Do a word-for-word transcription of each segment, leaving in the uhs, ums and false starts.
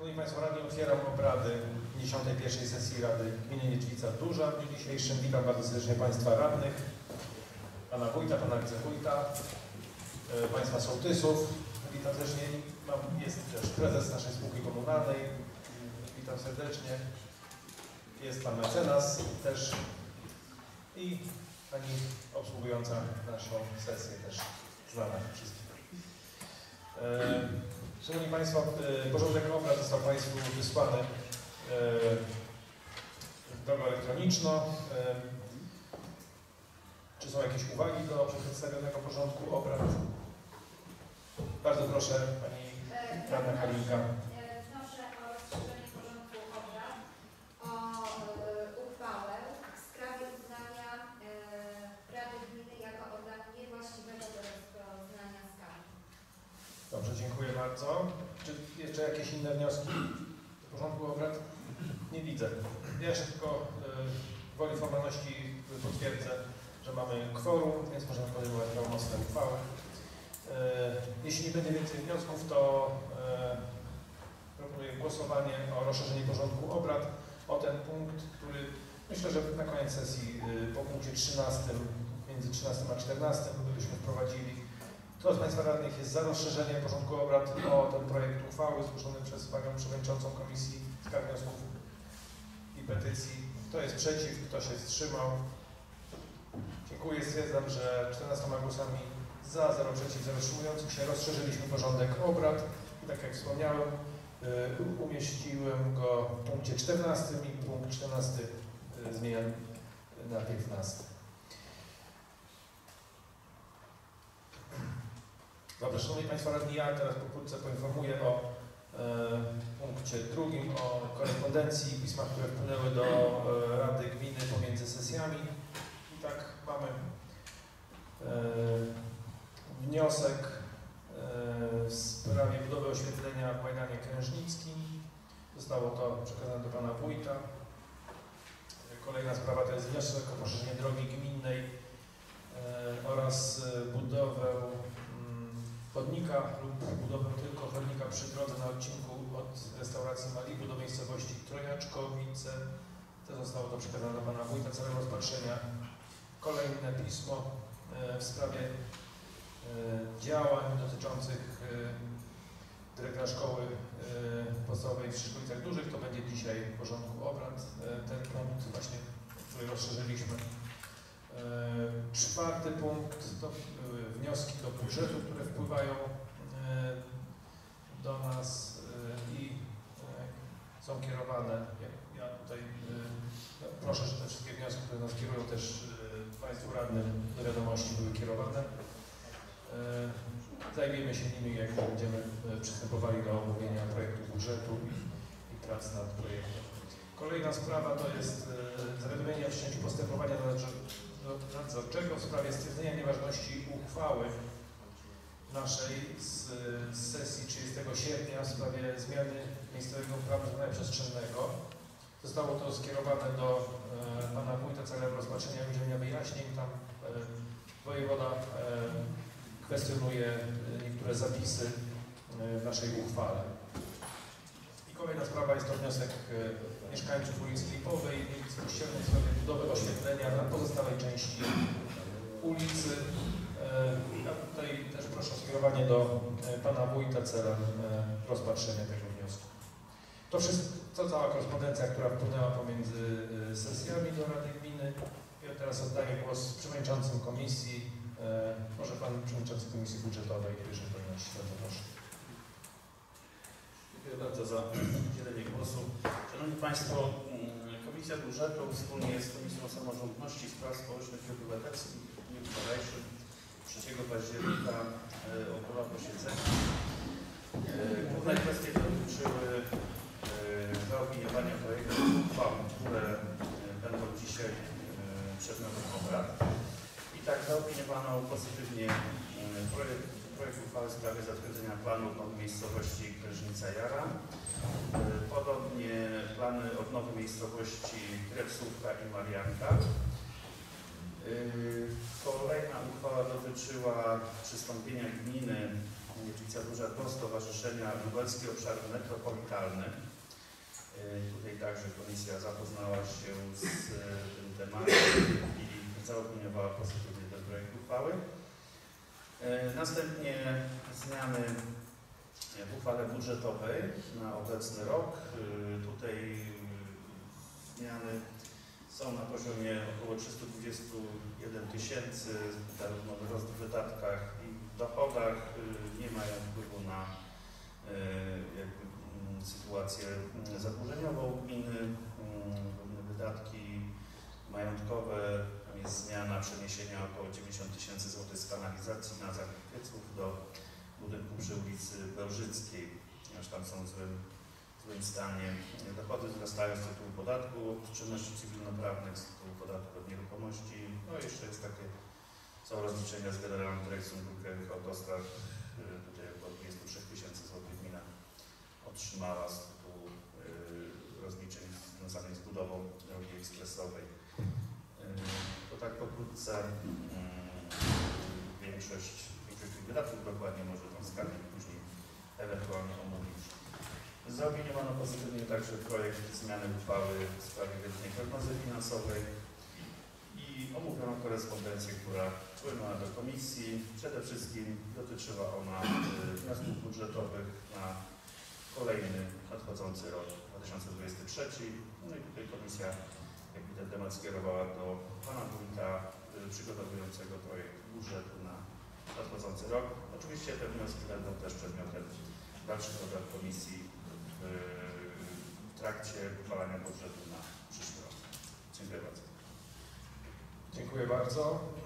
Szanowni Państwo, radni, otwieram obrady pięćdziesiątej pierwszej sesji Rady Gminy Niedźwica Duża. W dniu dzisiejszym witam bardzo serdecznie Państwa radnych, Pana Wójta, Pana Wicewójta, Państwa sołtysów. Witam serdecznie. Jest też prezes naszej spółki komunalnej. Witam serdecznie. Jest Pan mecenas też i Pani obsługująca naszą sesję też znana wszystkim. Szanowni Państwo, porządek obrad został Państwu wysłany drogą elektroniczną. Czy są jakieś uwagi do przedstawionego porządku obrad? Bardzo proszę, Pani radna Halinka. Wnoszę o rozszerzenie porządku obrad o uchwałę w sprawie uznania Rady Gminy jako organu niewłaściwego do rozpoznania skargi. Dobrze, dziękuję bardzo. Czy jeszcze jakieś inne wnioski do porządku obrad? Nie widzę. Ja jeszcze tylko y, woli formalności potwierdzę, że mamy kworum, więc możemy podejmować prawomocne uchwały. Y, jeśli nie będzie więcej wniosków, to y, proponuję głosowanie o rozszerzenie porządku obrad o ten punkt, który myślę, że na koniec sesji y, po punkcie trzynastym, między trzynastym a czternastym byśmy wprowadzili. Kto z Państwa radnych jest za rozszerzeniem porządku obrad o ten projekt uchwały zgłoszony przez Panią Przewodniczącą Komisji Skarg, Wniosków i Petycji? Kto jest przeciw? Kto się wstrzymał? Dziękuję. Stwierdzam, że czternastoma głosami za, zero przeciw, zero wstrzymujących się rozszerzyliśmy porządek obrad i tak jak wspomniałem, yy, umieściłem go w punkcie czternastym i punkt czternasty yy, zmieniam na piętnasty. Dobrze, Szanowni Państwo radni, ja teraz pokrótce poinformuję o e, punkcie drugim, o korespondencji i pismach, które wpłynęły do e, Rady Gminy pomiędzy sesjami. I tak mamy e, wniosek e, w sprawie budowy oświetlenia w Majdanie Krężnickim. Zostało to przekazane do Pana Wójta. Kolejna sprawa to jest wniosek o poszerzenie drogi gminnej e, oraz budowę chodnika lub budowę tylko chodnika przy drodze na odcinku od restauracji Malibu do miejscowości Trojaczkowice. To zostało to przekazane do Pana Wójta celem rozpatrzenia. Kolejne pismo w sprawie działań dotyczących dyrektora szkoły podstawowej w Szyszkowicach Dużych. To będzie dzisiaj w porządku obrad. Ten punkt właśnie, który rozszerzyliśmy. Czwarty punkt to były wnioski do budżetu, które wpływają do nas i są kierowane. Ja tutaj no, proszę, że te wszystkie wnioski, które nas kierują, też Państwu radnym do wiadomości były kierowane. Zajmiemy się nimi, jak będziemy przystępowali do omówienia projektu budżetu i, i prac nad projektem. Kolejna sprawa to jest zawiadomienie o wszczęciu postępowania nadzorczego w sprawie stwierdzenia nieważności uchwały naszej z, z sesji trzydziestego sierpnia w sprawie zmiany miejscowego planu wykonania przestrzennego. Zostało to skierowane do e, Pana Wójta celem rozpatrzenia i udzielenia wyjaśnień. Tam e, wojewoda e, kwestionuje niektóre zapisy e, w naszej uchwale. I kolejna sprawa jest to wniosek e, mieszkańców ulicy Lipowej i ulicy Kościelnej w sprawie budowy oświetlenia na pozostałej części ulicy. Ja tutaj też proszę o skierowanie do Pana Wójta celem rozpatrzenia tego wniosku. To wszystko, to cała korespondencja, która wpłynęła pomiędzy sesjami do Rady Gminy. Ja teraz oddaję głos przewodniczącym komisji. Może Pan Przewodniczący Komisji Budżetowej w pierwszej kolejności. Bardzo proszę. Dziękuję bardzo za udzielenie głosu. Szanowni Państwo, Komisja Budżetu wspólnie z Komisją Samorządności i Spraw Społecznych i Obywatelskich w dniu wczorajszym, trzeciego października, odbyła posiedzenie. Główne kwestie dotyczyły zaopiniowania projektów uchwał, które będą dzisiaj przedmiotem obrad. I tak zaopiniowano pozytywnie projekt, projekt uchwały w sprawie zatwierdzenia planu odnowy miejscowości Krężnica Jara. Podobnie plany odnowy miejscowości Krepsówka i Marianka. Kolejna uchwała dotyczyła przystąpienia gminy Niedźwica Duża do Stowarzyszenia Lubelski Obszar Metropolitalny. Tutaj także komisja zapoznała się z tym tematem i zaopiniowała pozytywnie ten projekt uchwały. Następnie zmiany w uchwale budżetowej na obecny rok. Tutaj zmiany są na poziomie około trzystu dwudziestu jeden tysięcy, zarówno w wydatkach i w dochodach. Nie mają wpływu na jakby, sytuację zadłużeniową gminy. Główne wydatki majątkowe, tam jest zmiana przeniesienia około dziewięćdziesiąt tysięcy złotych z kanalizacji na zakup pieców do budynku przy ulicy Bełżyckiej, ponieważ tam są w złym, w złym stanie. Dochody wzrastają z tytułu podatku od czynności cywilnoprawnych, z tytułu podatku od nieruchomości. No i jeszcze jest takie, są rozliczenia z Generalną Dyrekcją Dróg Krajowych i Autostrad. Tutaj około dwudziestu trzech tysięcy złotych gmina otrzymała z tytułu y, rozliczeń związanych z budową drogi ekspresowej. Y, to tak pokrótce y, większość, większość tych wydatków dokładnie może tą skalę później ewentualnie omówić. Zaopiniowano pozytywnie także projekt zmiany uchwały w sprawie wieloletniej prognozy finansowej i omówiono korespondencję, która wpłynęła do komisji. Przede wszystkim dotyczyła ona y, wniosków budżetowych na kolejny nadchodzący rok dwa tysiące dwudziesty trzeci. No i tutaj komisja jakby ten temat skierowała do pana wójta y, przygotowującego projekt budżetu na nadchodzący rok. Oczywiście te wnioski będą też przedmiotem dalszych obrad komisji w, w trakcie uchwalania budżetu na przyszły rok. Dziękuję bardzo. Dziękuję bardzo.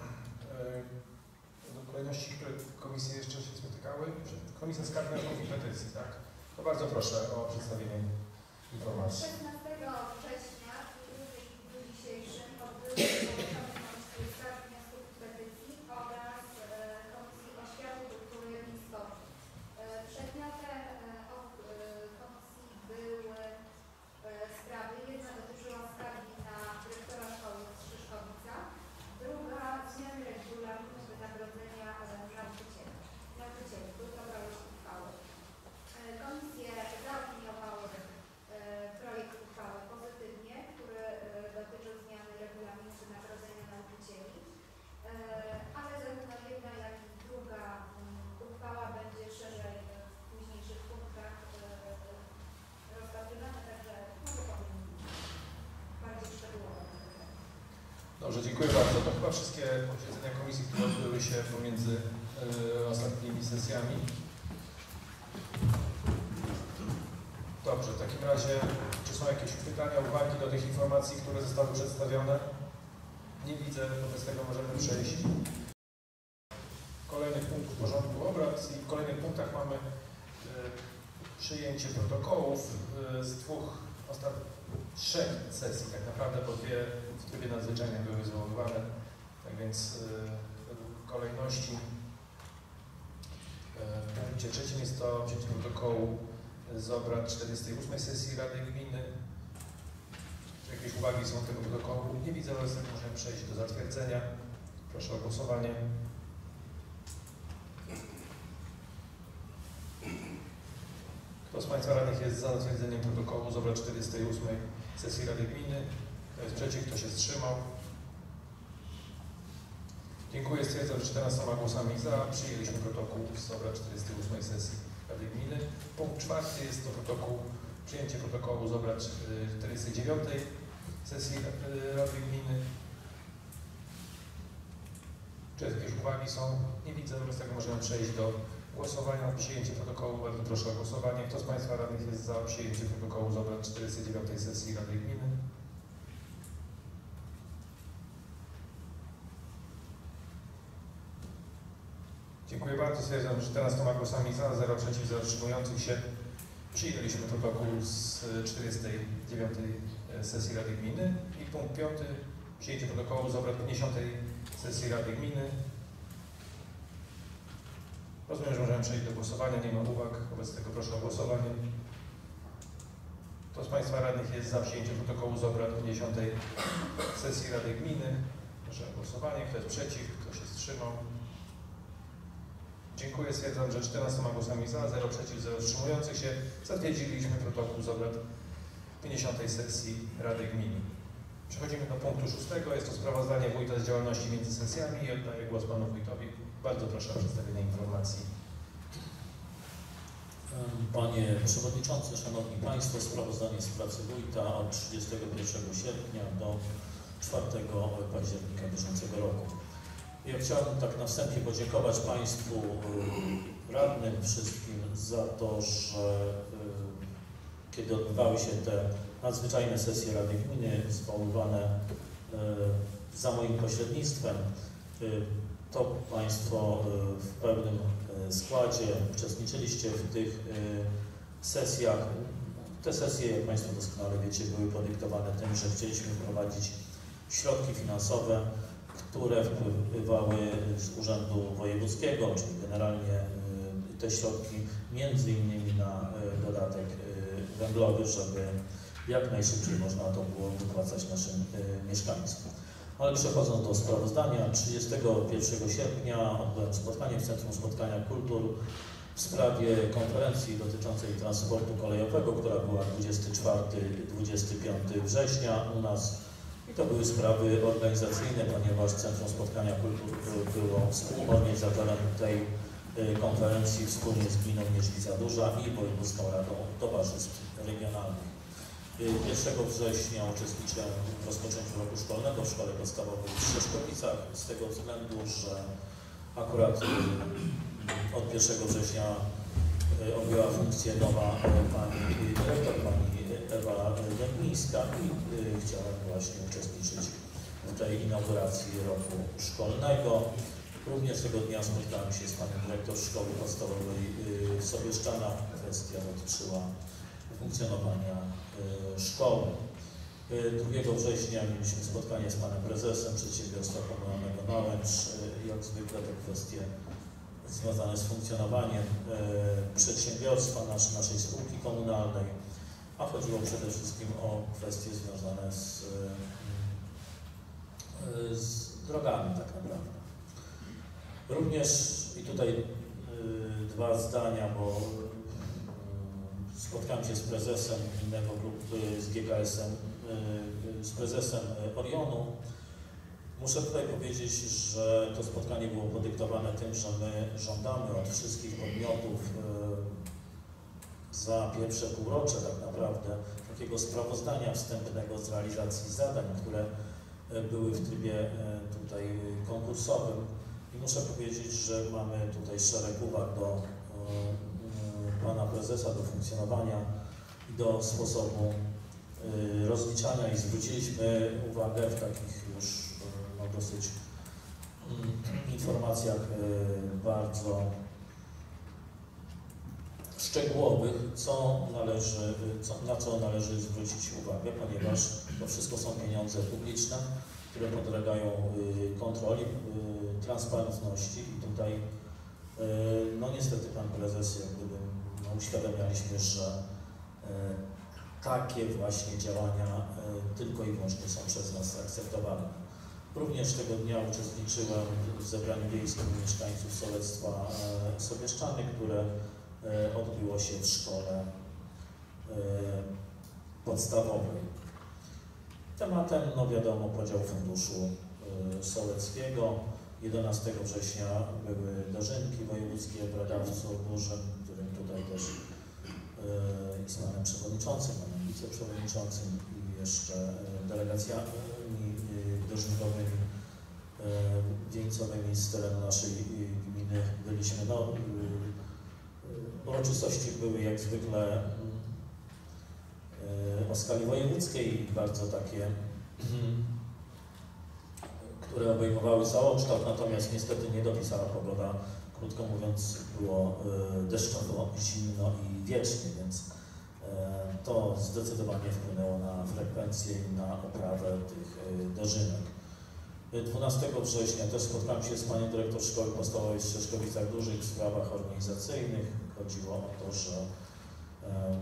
Do kolejności, które komisje jeszcze się spotykały. Komisja Skarg Narodowych i Petycji, tak? To bardzo proszę o przedstawienie informacji. szesnastego września w dniu dzisiejszym odbyły się Komisji Skarg, Wniosków i Petycji oraz e, Komisji Oświaty, Kultury i Sportu. E, przedmiotem e, ob, e, komisji były e, sprawy. Jedna dotyczyła skargi na dyrektora szkoły w Szyszkowicach, druga zmiany regulaminu wynagrodzenia e, nauczycieli. Nauczycieli. Był to projekt uchwały. Komisje zaopiniowały e, projekt uchwały pozytywnie, który e, dotyczył zmiany regulaminu wynagrodzenia nauczycieli, e, ale zarówno jedna, jak i druga m, uchwała będzie szerzej e, w późniejszych punktach e, rozpatrywana, także może powiem bardziej szczegółowo. Dobrze, dziękuję bardzo. To chyba wszystkie posiedzenia komisji, które odbyły się pomiędzy y, ostatnimi sesjami. Dobrze, w takim razie, czy są jakieś pytania, uwagi do tych informacji, które zostały przedstawione? Nie widzę, wobec tego możemy przejść do kolejnych punktów porządku obrad i w kolejnych punktach mamy y, przyjęcie protokołów y, z dwóch, ostatnich, trzech sesji tak naprawdę, bo dwie w trybie nadzwyczajnym były zwoływane, tak więc y, w kolejności y, w punkcie trzecim jest to przyjęcie protokołu z obrad czterdziestej ósmej sesji Rady Gminy. Czy jakieś uwagi są do tego protokołu? Nie widzę, ale możemy przejść do zatwierdzenia. Proszę o głosowanie. Kto z Państwa radnych jest za zatwierdzeniem protokołu z obrad czterdziestej ósmej sesji Rady Gminy? Kto jest przeciw? Kto się wstrzymał? Dziękuję. Stwierdzam, że czternastoma głosami za przyjęliśmy protokół z obrad czterdziestej ósmej sesji Rady Gminy. Punkt czwarty jest to protokół, przyjęcie protokołu z obrad czterdziestej dziewiątej sesji Rady Gminy. Czy jakieś uwagi są? Nie widzę, wobec tego możemy przejść do głosowania nad przyjęciem protokołu. Bardzo proszę o głosowanie. Kto z Państwa radnych jest za przyjęciem protokołu z obrad czterdziestej dziewiątej sesji Rady Gminy? Dziękuję bardzo. Stwierdzam, że czternastoma głosami za, zero przeciw, zero wstrzymujących się przyjęliśmy protokół z czterdziestej dziewiątej sesji Rady Gminy. I punkt piąty. Przyjęcie protokołu z obrad pięćdziesiątej sesji Rady Gminy. Rozumiem, że możemy przejść do głosowania. Nie ma uwag. Wobec tego proszę o głosowanie. Kto z Państwa radnych jest za przyjęciem protokołu z obrad pięćdziesiątej sesji Rady Gminy? Proszę o głosowanie. Kto jest przeciw? Kto się wstrzymał? Dziękuję. Stwierdzam, że czternastoma głosami za, zero przeciw, zero wstrzymujących się zatwierdziliśmy protokół z obrad pięćdziesiątej sesji Rady Gminy. Przechodzimy do punktu szóstego. Jest to sprawozdanie wójta z działalności między sesjami i oddaję głos panu wójtowi. Bardzo proszę o przedstawienie informacji. Panie Przewodniczący, Szanowni Państwo, sprawozdanie z pracy wójta od trzydziestego pierwszego sierpnia do czwartego października bieżącego roku. Ja chciałbym tak na wstępie podziękować Państwu radnym wszystkim za to, że kiedy odbywały się te nadzwyczajne sesje Rady Gminy zwoływane za moim pośrednictwem, to Państwo w pełnym składzie uczestniczyliście w tych sesjach. Te sesje, jak Państwo doskonale wiecie, były podyktowane tym, że chcieliśmy wprowadzić środki finansowe, które wpływały z Urzędu Wojewódzkiego, czyli generalnie te środki między innymi na dodatek węglowy, żeby jak najszybciej można to było wypłacać naszym mieszkańcom. Ale przechodząc do sprawozdania, trzydziestego pierwszego sierpnia odbyłem spotkanie w Centrum Spotkania Kultur w sprawie konferencji dotyczącej transportu kolejowego, która była dwudziestego czwartego do dwudziestego piątego września u nas. I to były sprawy organizacyjne, ponieważ Centrum Spotkania Kultur było współorganizatorem tej konferencji wspólnie z Gminą Mierzwica Duża i Wojewódzką Radą Towarzystw Regionalnych. pierwszego września uczestniczyłem w rozpoczęciu roku szkolnego w Szkole Podstawowej w Strzeszkowicach z tego względu, że akurat od pierwszego września objęła funkcję nowa pani dyrektor, pani Ewa Dębińska i chciałem właśnie uczestniczyć w tej inauguracji roku szkolnego. Również tego dnia spotkałem się z panem dyrektor Szkoły Podstawowej w Sobieszczanach. Kwestia dotyczyła funkcjonowania szkoły. drugiego września mieliśmy spotkanie z panem prezesem Przedsiębiorstwa Komunalnego Nałęcz. Jak zwykle te kwestie związane z funkcjonowaniem przedsiębiorstwa, nasz, naszej spółki komunalnej, a chodziło przede wszystkim o kwestie związane z, z drogami tak naprawdę. Również i tutaj dwa zdania, bo spotkałem się z prezesem innego grupy, z G K S-em, z prezesem Orionu. Muszę tutaj powiedzieć, że to spotkanie było podyktowane tym, że my żądamy od wszystkich podmiotów za pierwsze półrocze tak naprawdę takiego sprawozdania wstępnego z realizacji zadań, które były w trybie tutaj konkursowym. I muszę powiedzieć, że mamy tutaj szereg uwag do pana prezesa, do funkcjonowania i do sposobu rozliczania i zwróciliśmy uwagę w takich już no, dosyć informacjach bardzo szczegółowych, co należy, co, na co należy zwrócić uwagę, ponieważ to wszystko są pieniądze publiczne, które podlegają kontroli, transparentności i tutaj no niestety pan prezes jak gdyby no, uświadamialiśmy, że takie właśnie działania tylko i wyłącznie są przez nas akceptowane. Również tego dnia uczestniczyłem w zebraniu wiejskim mieszkańców sołectwa Sobieszczany, które odbyło się w szkole podstawowej. Tematem, no wiadomo, podział funduszu sołeckiego. jedenastego września były dożynki wojewódzkie w Radawcu Dużym, którym tutaj też i z panem przewodniczącym, panem wiceprzewodniczącym i jeszcze delegacjami dożynkowymi, wieńcowymi z terenu naszej gminy byliśmy. No, uroczystości były jak zwykle o skali wojewódzkiej, bardzo takie, które obejmowały całokształt, natomiast niestety nie dopisała pogoda. Krótko mówiąc, było deszczowo, zimno i wiecznie, więc to zdecydowanie wpłynęło na frekwencję i na oprawę tych dożynek. dwunastego września też spotkałem się z panią dyrektor Szkoły Podstawowej w Strzeszkowicach Dużych w sprawach organizacyjnych. Chodziło o to, że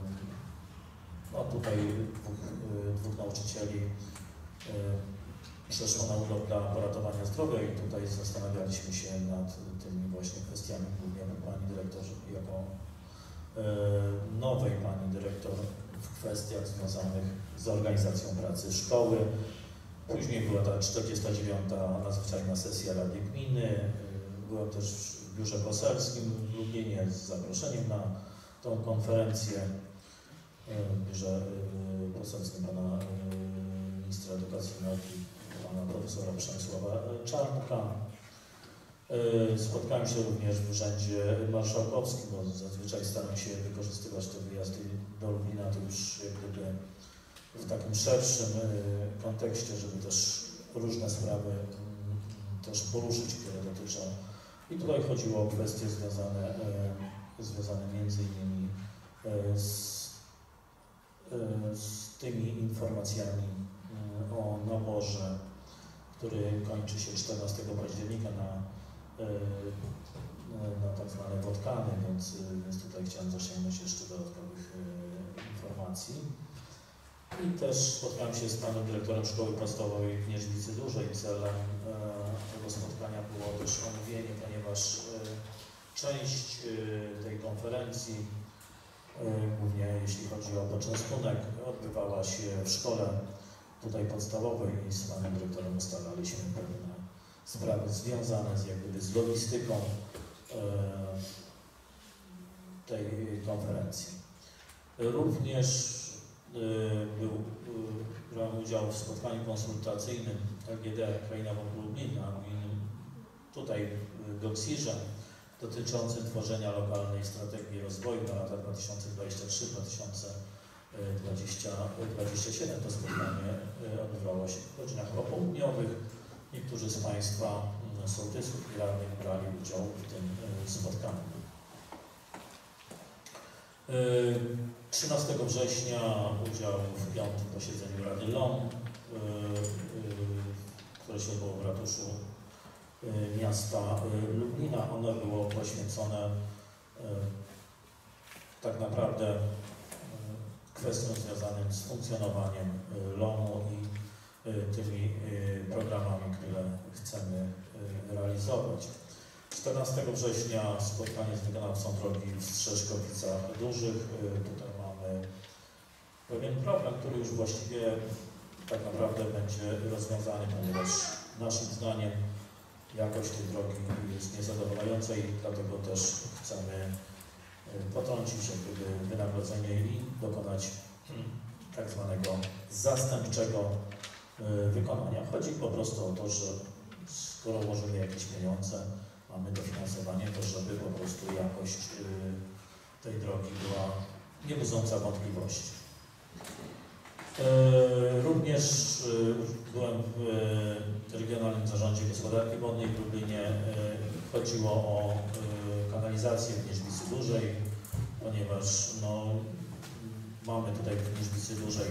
no tutaj dwóch, dwóch nauczycieli przeszła na urlop dla poratowania zdrowia i tutaj zastanawialiśmy się nad tymi właśnie kwestiami, głównie pani dyrektor jako e, nowej pani dyrektor w kwestiach związanych z organizacją pracy szkoły. Później była ta czterdziesta dziewiąta nadzwyczajna sesja Rady Gminy. Byłem też w biurze poselskim w Lublinie z zaproszeniem na tą konferencję w biurze poselskim pana ministra edukacji i nauki, pana profesora Przemysława Czarnka. Spotkałem się również w Urzędzie Marszałkowskim, bo zazwyczaj staram się wykorzystywać te wyjazdy do Lublina, to już jak gdyby w takim szerszym kontekście, żeby też różne sprawy też poruszyć, które dotyczą. I tutaj chodziło o kwestie związane, związane między innymi z, z tymi informacjami o naborze, który kończy się czternastego października na, na tak zwane Wotkany, więc, więc tutaj chciałem zasięgnąć jeszcze dodatkowych informacji. I też spotkałem się z panem dyrektorem Szkoły Podstawowej w Nierzwicy Dużej. Celem e, tego spotkania było też omówienie, ponieważ e, część e, tej konferencji, e, głównie jeśli chodzi o poczęstunek, odbywała się w szkole tutaj podstawowej i z panem dyrektorem ustalaliśmy pewne sprawy związane z, jak gdyby, z logistyką e, tej konferencji. Również Był, brałem udział w spotkaniu konsultacyjnym L G D Kraina wokół Lublina, tutaj w Goksirze, dotyczącym tworzenia lokalnej strategii rozwoju na lata dwa tysiące dwudziesty trzeci do dwa tysiące dwudziestego siódmego. To spotkanie odbywało się w godzinach popołudniowych. Niektórzy z Państwa sołtysów i radnych brali udział w tym spotkaniu. trzynastego września udział w piątym posiedzeniu Rady L O M, które się odbyło w ratuszu miasta Lublina. Ono było poświęcone tak naprawdę kwestiom związanym z funkcjonowaniem L O M-u i tymi programami, które chcemy realizować. czternastego września spotkanie z wykonawcą drogi w Strzeszkowicach Dużych. Tutaj mamy pewien problem, który już właściwie tak naprawdę będzie rozwiązany, ponieważ naszym zdaniem jakość tej drogi jest niezadowalająca i dlatego też chcemy potrącić jak gdyby wynagrodzenie i dokonać tak zwanego zastępczego wykonania. Chodzi po prostu o to, że skoro ułożymy jakieś pieniądze, mamy dofinansowanie, to żeby po prostu jakość y, tej drogi była nie budząca wątpliwości. Y, również y, byłem w y, Regionalnym Zarządzie Gospodarki Wodnej w Lublinie. Y, chodziło o y, kanalizację w Nierzwicy Dużej, ponieważ no, mamy tutaj w Nierzwicy Dużej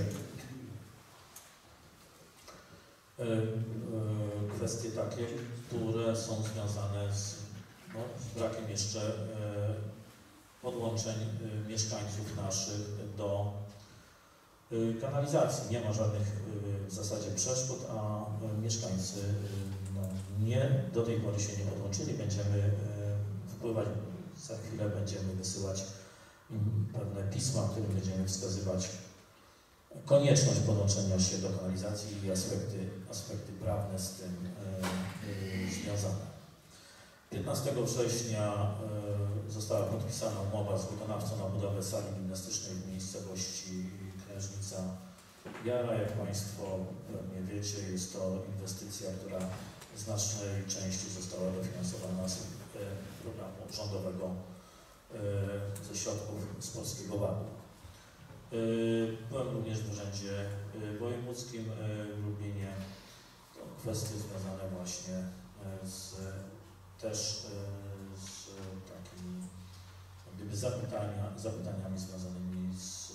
kwestie takie, które są związane z, no, z brakiem jeszcze podłączeń mieszkańców naszych do kanalizacji. Nie ma żadnych w zasadzie przeszkód, a mieszkańcy no, nie, do tej pory się nie podłączyli. Będziemy wpływać, za chwilę będziemy wysyłać im pewne pisma, w których będziemy wskazywać konieczność podłączenia się do kanalizacji i aspekty, aspekty prawne z tym yy, związane. piętnastego września yy, została podpisana umowa z wykonawcą na budowę sali gimnastycznej w miejscowości Klężnica Jara. Jak Państwo pewnie wiecie, jest to inwestycja, która w znacznej części została dofinansowana z yy, programu rządowego yy, ze środków z Polskiego Ładu. Byłem również w Urzędzie Wojewódzkim w Lublinie. To kwestie związane właśnie z, też z takimi jak gdyby zapytania, zapytaniami związanymi z,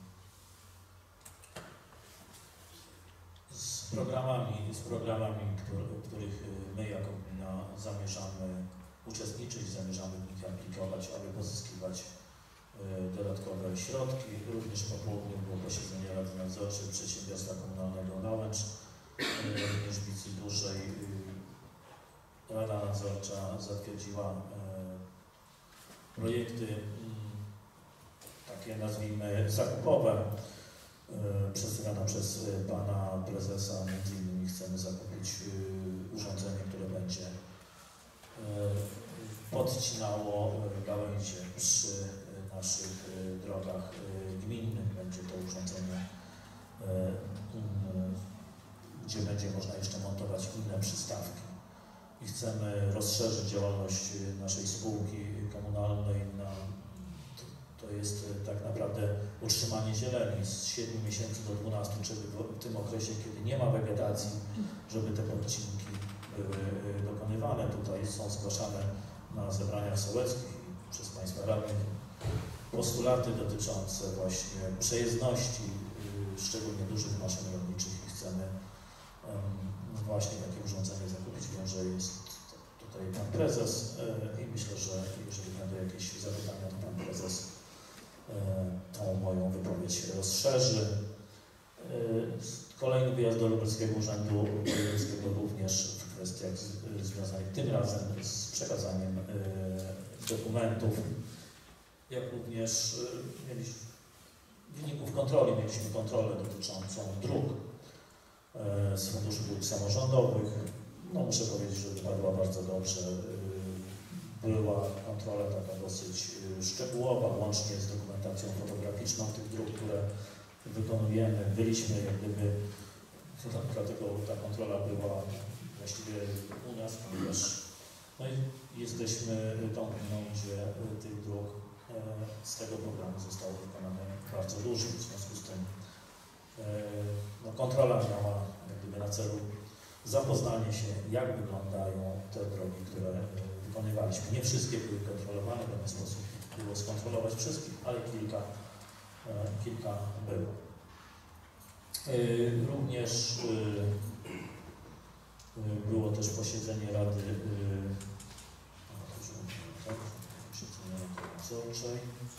z programami, z programami, który, w których my jako gmina zamierzamy uczestniczyć, zamierzamy w nich aplikować, aby pozyskiwać dodatkowe środki. Również po południu było posiedzenie Rady Nadzorczej Przedsiębiorstwa Komunalnego Nałęcz Wierzbicy Dużej Rada Nadzorcza zatwierdziła projekty takie, nazwijmy, zakupowe przedstawione przez pana prezesa. Między innymi chcemy zakupić urządzenie, które będzie podcinało gałęzie przy naszych drogach gminnych. Będzie to urządzenie, gdzie będzie można jeszcze montować inne przystawki. I chcemy rozszerzyć działalność naszej spółki komunalnej na, to jest tak naprawdę utrzymanie zieleni z siedmiu miesięcy do dwunastu, czyli w tym okresie, kiedy nie ma wegetacji, żeby te podcinki były dokonywane. Tutaj są zgłaszane na zebraniach sołeckich i przez Państwa radnych postulaty dotyczące właśnie przejezdności, szczególnie dużych maszyn rolniczych, i chcemy um, właśnie takie urządzenie zakupić. Wiem, że jest tutaj pan prezes i myślę, że jeżeli będą jakieś zapytania, to pan prezes tą moją wypowiedź rozszerzy. Kolejny wyjazd do Lubelskiego Urzędu Wojewódzkiego również w kwestiach związanych tym razem z przekazaniem dokumentów, jak również mieliśmy wyników kontroli. Mieliśmy kontrolę dotyczącą dróg z Funduszu Dróg Samorządowych. No, muszę powiedzieć, że wypadła bardzo dobrze. Była kontrola taka dosyć szczegółowa, łącznie z dokumentacją fotograficzną tych dróg, które wykonujemy. Byliśmy jak gdyby, dlatego ta kontrola była właściwie u nas, ponieważ no i jesteśmy tą gminą, gdzie tych dróg z tego programu zostało wykonane bardzo dużo. W związku z tym no, kontrola miała jak gdyby na celu zapoznanie się, jak wyglądają te drogi, które wykonywaliśmy. Nie wszystkie były kontrolowane, bo nie sposób było skontrolować wszystkich, ale kilka, kilka było. Również było też posiedzenie Rady Nadzorczej.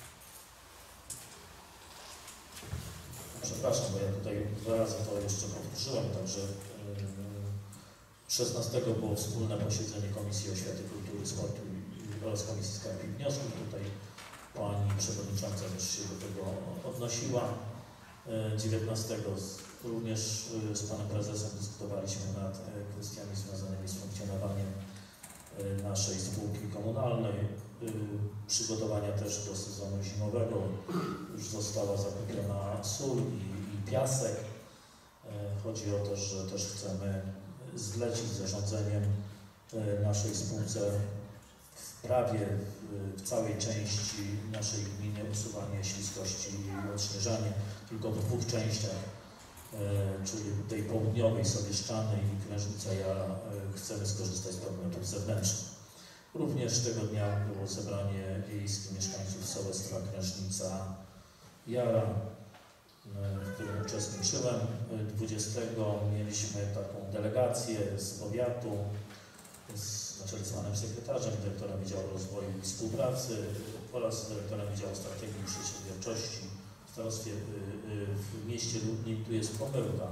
Przepraszam, bo ja tutaj dwa razy to jeszcze powtórzyłem, także szesnastego było wspólne posiedzenie Komisji Oświaty, Kultury, Sportu oraz Komisji Skargi i Wniosków. Tutaj pani przewodnicząca też się do tego odnosiła. dziewiętnastego również z panem prezesem dyskutowaliśmy nad kwestiami związanymi z funkcjonowaniem naszej spółki komunalnej. Przygotowania też do sezonu zimowego. Już została zakupiona sól i, i piasek. Chodzi o to, że też chcemy zlecić zarządzeniem naszej spółce w prawie w całej części naszej gminy usuwanie śliskości i odśnieżanie, tylko w dwóch częściach, czyli tej południowej, Sowieszczanej i Krężnica Jara, chcemy skorzystać z podmiotów zewnętrznych. Również tego dnia było zebranie wiejskich mieszkańców sołectwa Krężnica Jara, w którym uczestniczyłem. dwudziestego mieliśmy taką delegację z powiatu z naczelnym sekretarzem, dyrektorem Wydziału Rozwoju i Współpracy oraz dyrektorem Wydziału Strategii i Przedsiębiorczości w starostwie w mieście Lublin. Tu jest pomyłka,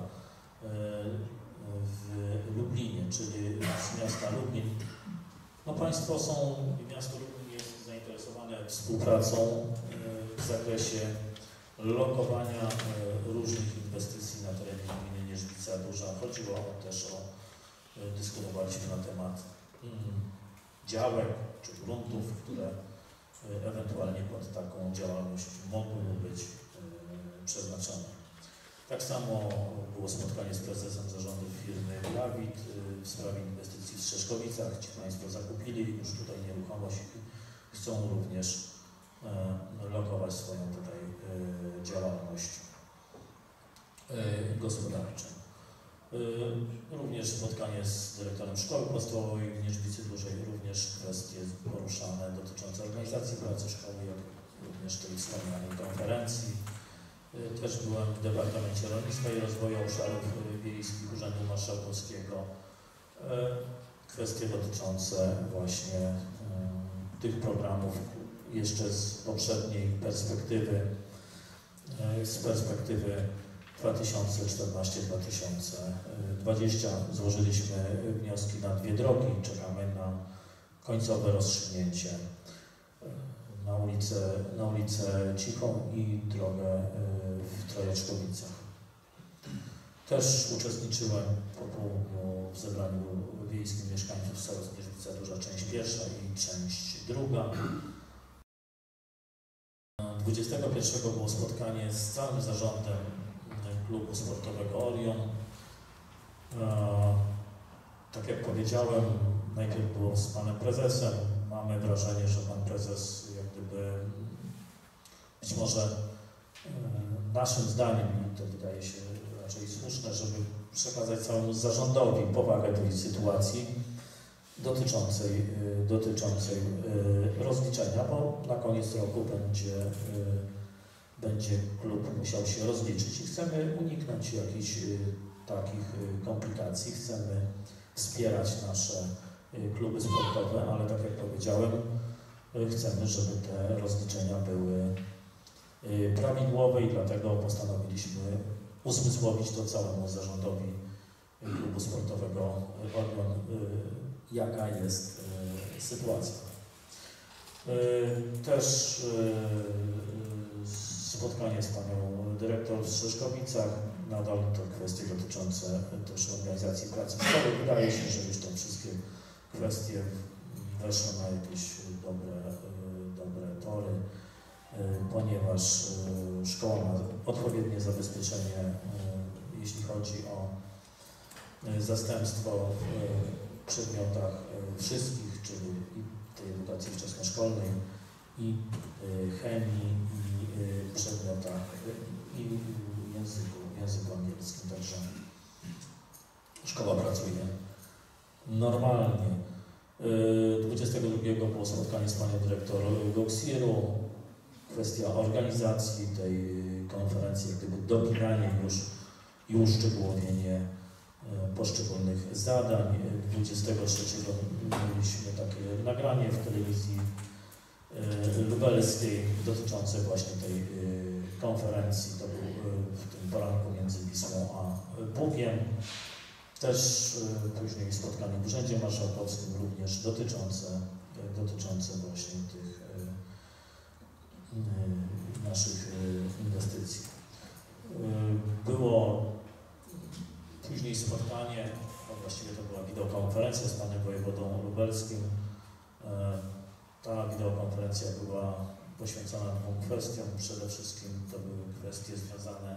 w Lublinie, czyli z miasta Lublin. No, państwo są, miasto Lublin jest zainteresowane współpracą w zakresie lokowania różnych inwestycji na terenie gminy Nierzwica Duża. Chodziło też o, dyskutowaliśmy na temat działek czy gruntów, które ewentualnie pod taką działalność mogłyby być przeznaczone. Tak samo było spotkanie z prezesem zarządu firmy Lawit w sprawie inwestycji w Strzeszkowicach. Ci państwo zakupili już tutaj nieruchomość i chcą również lokować swoją tutaj działalność gospodarczą. Również spotkanie z dyrektorem szkoły podstawowej w Nierzwicy Dużej, również kwestie poruszane dotyczące organizacji pracy szkoły, jak również tej wspomnianej konferencji. Też byłem w Departamencie Rolnictwa i Rozwoju Obszarów Wiejskich Urzędu Marszałkowskiego. Kwestie dotyczące właśnie tych programów jeszcze z poprzedniej perspektywy, z perspektywy dwa tysiące czternaście do dwa tysiące dwudziestego. Złożyliśmy wnioski na dwie drogi, czekamy na końcowe rozstrzygnięcie na ulicę, na ulicę Cichą i drogę w Trojeczkowicach. Też uczestniczyłem po południu w zebraniu wiejskim mieszkańców Starost-Mierzyca, duża część pierwsza i część druga. dwudziestego pierwszego było spotkanie z całym zarządem klubu sportowego Orion. Tak jak powiedziałem, najpierw było z panem prezesem. Mamy wrażenie, że pan prezes jak gdyby być może naszym zdaniem, i to wydaje się raczej słuszne, żeby przekazać całemu zarządowi powagę tej sytuacji dotyczącej, dotyczącej rozliczenia, bo na koniec roku będzie, będzie klub musiał się rozliczyć i chcemy uniknąć jakichś takich komplikacji, chcemy wspierać nasze kluby sportowe, ale tak jak powiedziałem, chcemy, żeby te rozliczenia były prawidłowe i dlatego postanowiliśmy uzmysłowić to całemu zarządowi klubu sportowego Orion, jaka jest sytuacja. Też spotkanie z panią dyrektor w Strzeszkowicach, nadal to kwestie dotyczące też organizacji pracy szkoły. Wydaje się, że już te wszystkie kwestie weszły na jakieś dobre, dobre tory, ponieważ szkoła ma odpowiednie zabezpieczenie, jeśli chodzi o zastępstwo w przedmiotach wszystkich, czyli i tej edukacji wczesnoszkolnej, i chemii, i przedmiotach, i języku, języku angielskim. Także szkoła pracuje normalnie. dwudziestego drugiego było spotkanie z panią dyrektor Goksiru. Kwestia organizacji tej konferencji, jak gdyby dopinanie już i uszczegółowienie poszczególnych zadań. dwudziestego trzeciego mieliśmy takie nagranie w telewizji lubelskiej dotyczące właśnie tej konferencji. To był w tym poranku między Wisłą a Bugiem. Też później spotkanie w Urzędzie Marszałkowskim, również dotyczące, dotyczące właśnie tych naszych inwestycji. Było później spotkanie, a właściwie to była wideokonferencja z panem wojewodą lubelskim. Ta wideokonferencja była poświęcona dwóm kwestiom. Przede wszystkim to były kwestie związane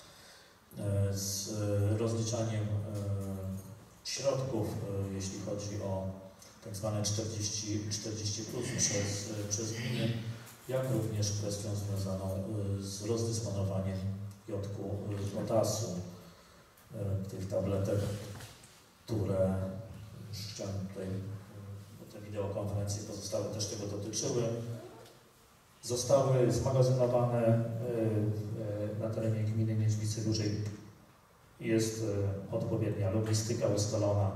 z rozliczaniem środków, jeśli chodzi o tak zwane czterdzieści, czterdzieści plus przez, przez gminy, jak również kwestią związaną z rozdysponowaniem jodku potasu, tych tabletek, które już chciałem tutaj, bo te wideokonferencje pozostałe też tego dotyczyły, zostały zmagazynowane na terenie gminy Mierzwicy Dużej. Jest odpowiednia logistyka ustalona,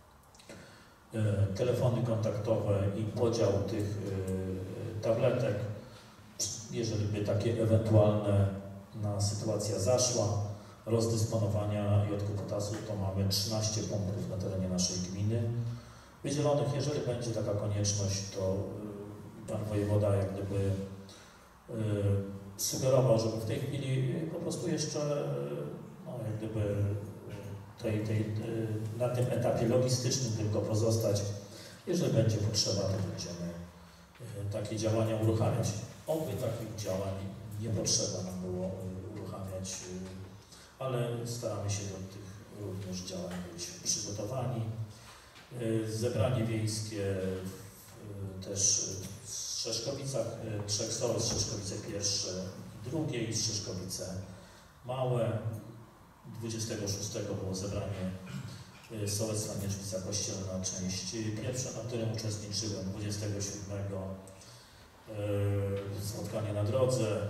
telefony kontaktowe i podział tych tabletek. Jeżeli by takie ewentualne na sytuacja zaszła rozdysponowania jodku potasu, to mamy trzynaście punktów na terenie naszej gminy wydzielonych. Jeżeli będzie taka konieczność, to pan wojewoda jak gdyby sugerował, żeby w tej chwili po prostu jeszcze no, jak gdyby tej, tej, na tym etapie logistycznym tylko pozostać. Jeżeli będzie potrzeba, to będziemy takie działania uruchamiać. Oby takich działań nie potrzeba nam było uruchamiać, ale staramy się do tych również działań być przygotowani. Zebranie wiejskie też w Strzeszkowicach, trzech sołectw, Strzeszkowice pierwsze i drugie i Strzeszkowice małe. dwudziestego szóstego było zebranie sołectwa Mierzwica Kościelna, część pierwsza, na którym uczestniczyłem. dwudziestego siódmego spotkanie na drodze,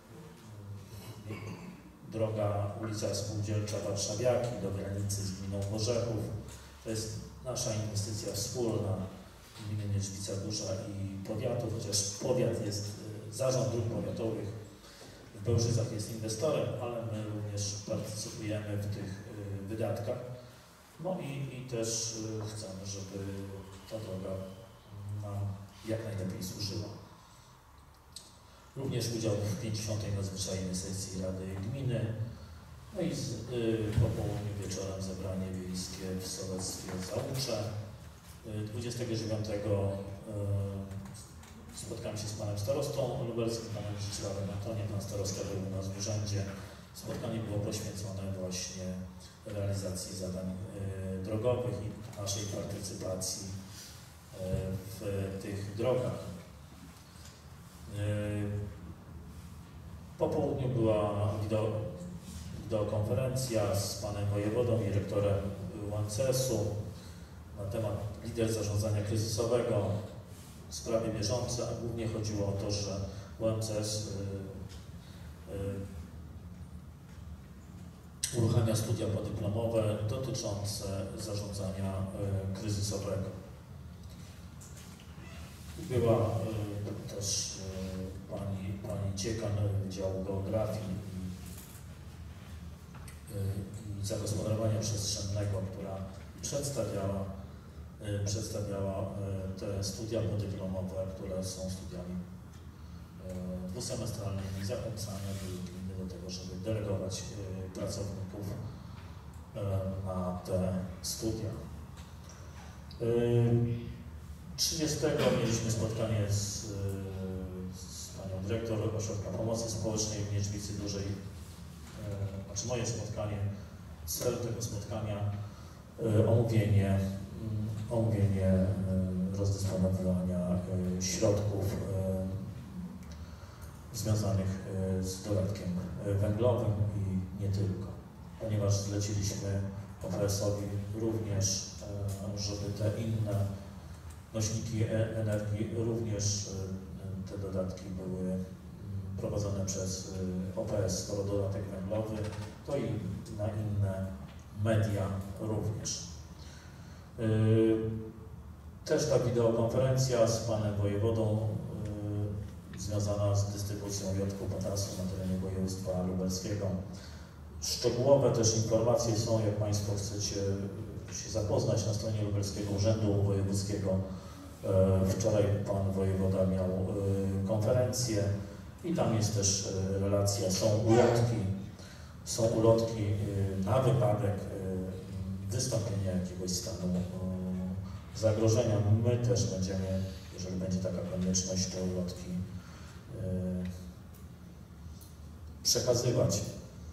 droga ulica Spółdzielcza Warszawiaki do granicy z gminą Borzechów. To jest nasza inwestycja wspólna gminy Mierzwica Duża i powiatu, chociaż powiat jest, zarząd dróg powiatowych w w Bełżycach jest inwestorem, ale my również partycypujemy w tych wydatkach. No i, i też chcemy, żeby ta droga nam jak najlepiej służyła. Również udział w pięćdziesiątej nadzwyczajnej sesji Rady Gminy. No i z, y, po południu wieczorem zebranie wiejskie w sołectwie Załucze. Y, dwudziestego dziewiątego y, spotkałem się z panem starostą lubelskim, panem Zdzisławem Antoniem. Pan starosta był u nas w urzędzie. Spotkanie było poświęcone właśnie realizacji zadań y, drogowych i naszej partycypacji y, w tych drogach. Y, po południu była wideo, wideokonferencja z panem wojewodą i rektorem U M C S u na temat lider zarządzania kryzysowego, sprawy bieżące, a głównie chodziło o to, że U M C S y, y, uruchamia studia podyplomowe dotyczące zarządzania y, kryzysowego. Była y, też y, pani, pani dziekan Wydziału Geografii i, i Zagospodarowania Przestrzennego, która przedstawiała, y, przedstawiała y, te studia podyplomowe, które są studiami y, dwusemestralnymi i zachęcane były gminy do tego, żeby delegować y, pracowników y, na te studia. Y, trzydziestego mieliśmy spotkanie z, z panią dyrektor Ośrodka Pomocy Społecznej w Niedźwicy Dużej. E, znaczy moje spotkanie, cel tego spotkania e, omówienie, mm, omówienie e, rozdysponowywania e, środków e, związanych e, z dodatkiem e, węglowym i nie tylko, ponieważ zleciliśmy O P S owi również, e, żeby te inne nośniki energii, również te dodatki były prowadzone przez O P S, skoro dodatek węglowy, to i na inne media również. Też ta wideokonferencja z panem wojewodą związana z dystrybucją jodku potasu na terenie województwa lubelskiego. Szczegółowe też informacje są, jak Państwo chcecie się zapoznać, na stronie Lubelskiego Urzędu Wojewódzkiego. Wczoraj pan wojewoda miał konferencję i tam jest też relacja, są ulotki, są ulotki na wypadek wystąpienia jakiegoś stanu zagrożenia. My też będziemy, jeżeli będzie taka konieczność, te ulotki przekazywać.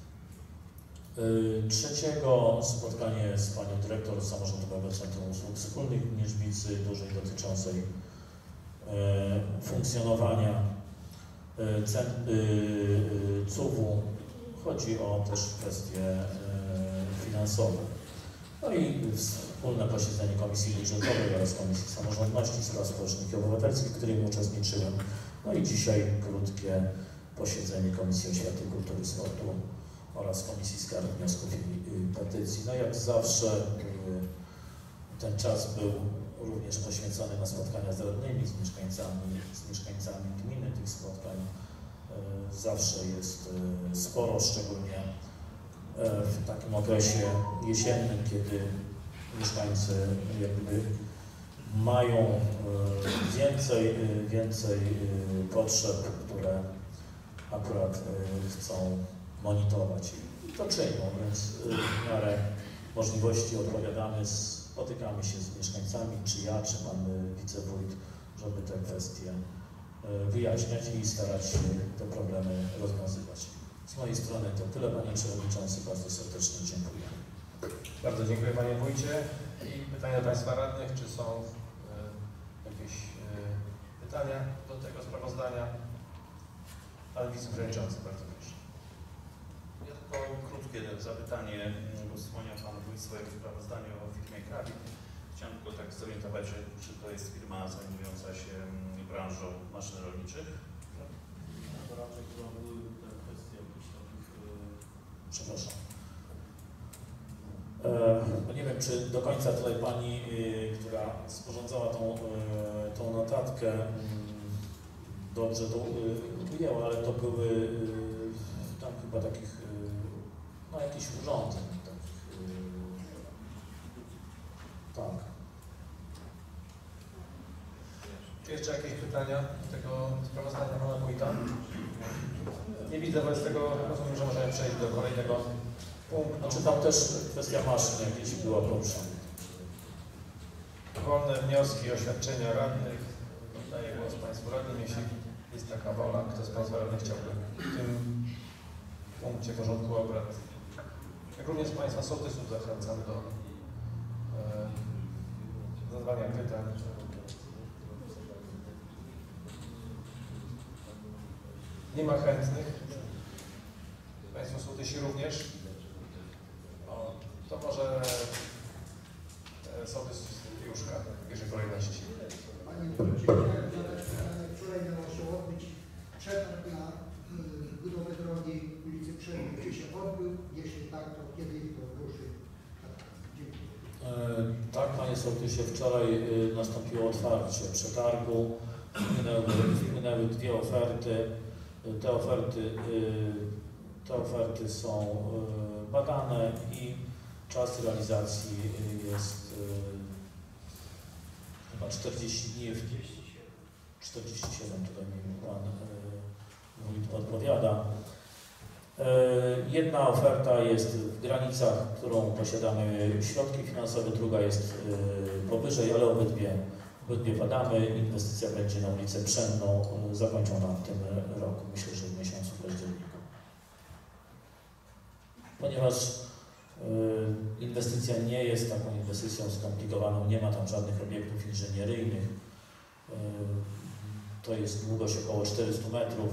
Trzeciego spotkanie z panią dyrektor Samorządowego Centrum Usług Wspólnych w Niedźwicy Dużej dotyczącej e, funkcjonowania e, cen, e, C U W-u. Chodzi o też kwestie e, finansowe. No i wspólne posiedzenie Komisji Budżetowej oraz Komisji Samorządności, Spraw Społecznych i Obywatelskich, w którym uczestniczyłem. No i dzisiaj krótkie posiedzenie Komisji Oświaty, Kultury, Sportu oraz Komisji Skarg, Wniosków i, i Petycji. No jak zawsze y, ten czas był również poświęcony na spotkania z radnymi, z mieszkańcami, z mieszkańcami gminy. Tych spotkań y, zawsze jest y, sporo, szczególnie y, w takim okresie jesiennym, kiedy mieszkańcy jakby mają y, więcej, y, więcej y, potrzeb, które akurat y, chcą monitorować i to czynią, więc w miarę możliwości odpowiadamy, spotykamy się z mieszkańcami, czy ja, czy pan wicewójt, żeby te kwestie wyjaśniać i starać się te problemy rozwiązywać. Z mojej strony to tyle, panie przewodniczący, bardzo serdecznie dziękuję. Bardzo dziękuję panie wójcie. I pytania do państwa radnych, czy są y, jakieś y, pytania do tego sprawozdania? Pan wiceprzewodniczący, bardzo proszę. Ja tylko krótkie zapytanie, bo wspomniał Pan Wójt w swoim sprawozdaniu o firmie Krabi. Chciałem tylko tak zorientować, że, czy to jest firma zajmująca się branżą maszyn rolniczych? To raczej chyba były te kwestie jakichś takich... Przepraszam. E, nie wiem, czy do końca tutaj Pani, y, która sporządzała tą, y, tą notatkę, y, dobrze to y, ujęła, ale to były y, chyba takich, no jakichś urządzeń, takich, tak. Czy jeszcze jakieś pytania do tego sprawozdania pana wójta? Nie widzę, wobec tego rozumiem, że możemy przejść do kolejnego punktu. Znaczy tam też kwestia maszyn jakieś była poruszona. Wolne wnioski i oświadczenia radnych. Oddaję głos państwu radnym, jeśli jest taka wola. Kto z państwa radnych chciałby w tym punkcie porządku obrad, jak również z państwa sołtysów, zachęcam do e, zadawania pytań. Nie ma chętnych. Państwo sołtysi również. O, to może e, sołtys Juszka w pierwszej kolejności. Panie Przewodniczący, wczoraj miał się odbyć przetarg na y, budowę drogi ulicy Przemysł. Czy się odbył? Jeśli tak, to kiedy to ruszy? Tak, dziękuję. E, tak, panie sołtysie, wczoraj y, nastąpiło otwarcie przetargu. Wpłynęły, wpłynęły dwie oferty. Te oferty, y, te oferty są y, badane i czas realizacji jest y, chyba czterdzieści dni, czterdzieści siedem, tutaj mi pan wójt podpowiada. Jedna oferta jest w granicach, którą posiadamy środki finansowe, druga jest powyżej, ale obydwie, obydwie badamy. Inwestycja będzie na ulicę Pszenną zakończona w tym roku, myślę, że w miesiącu października. Ponieważ inwestycja nie jest taką inwestycją skomplikowaną, nie ma tam żadnych obiektów inżynieryjnych. To jest długość około czterystu metrów.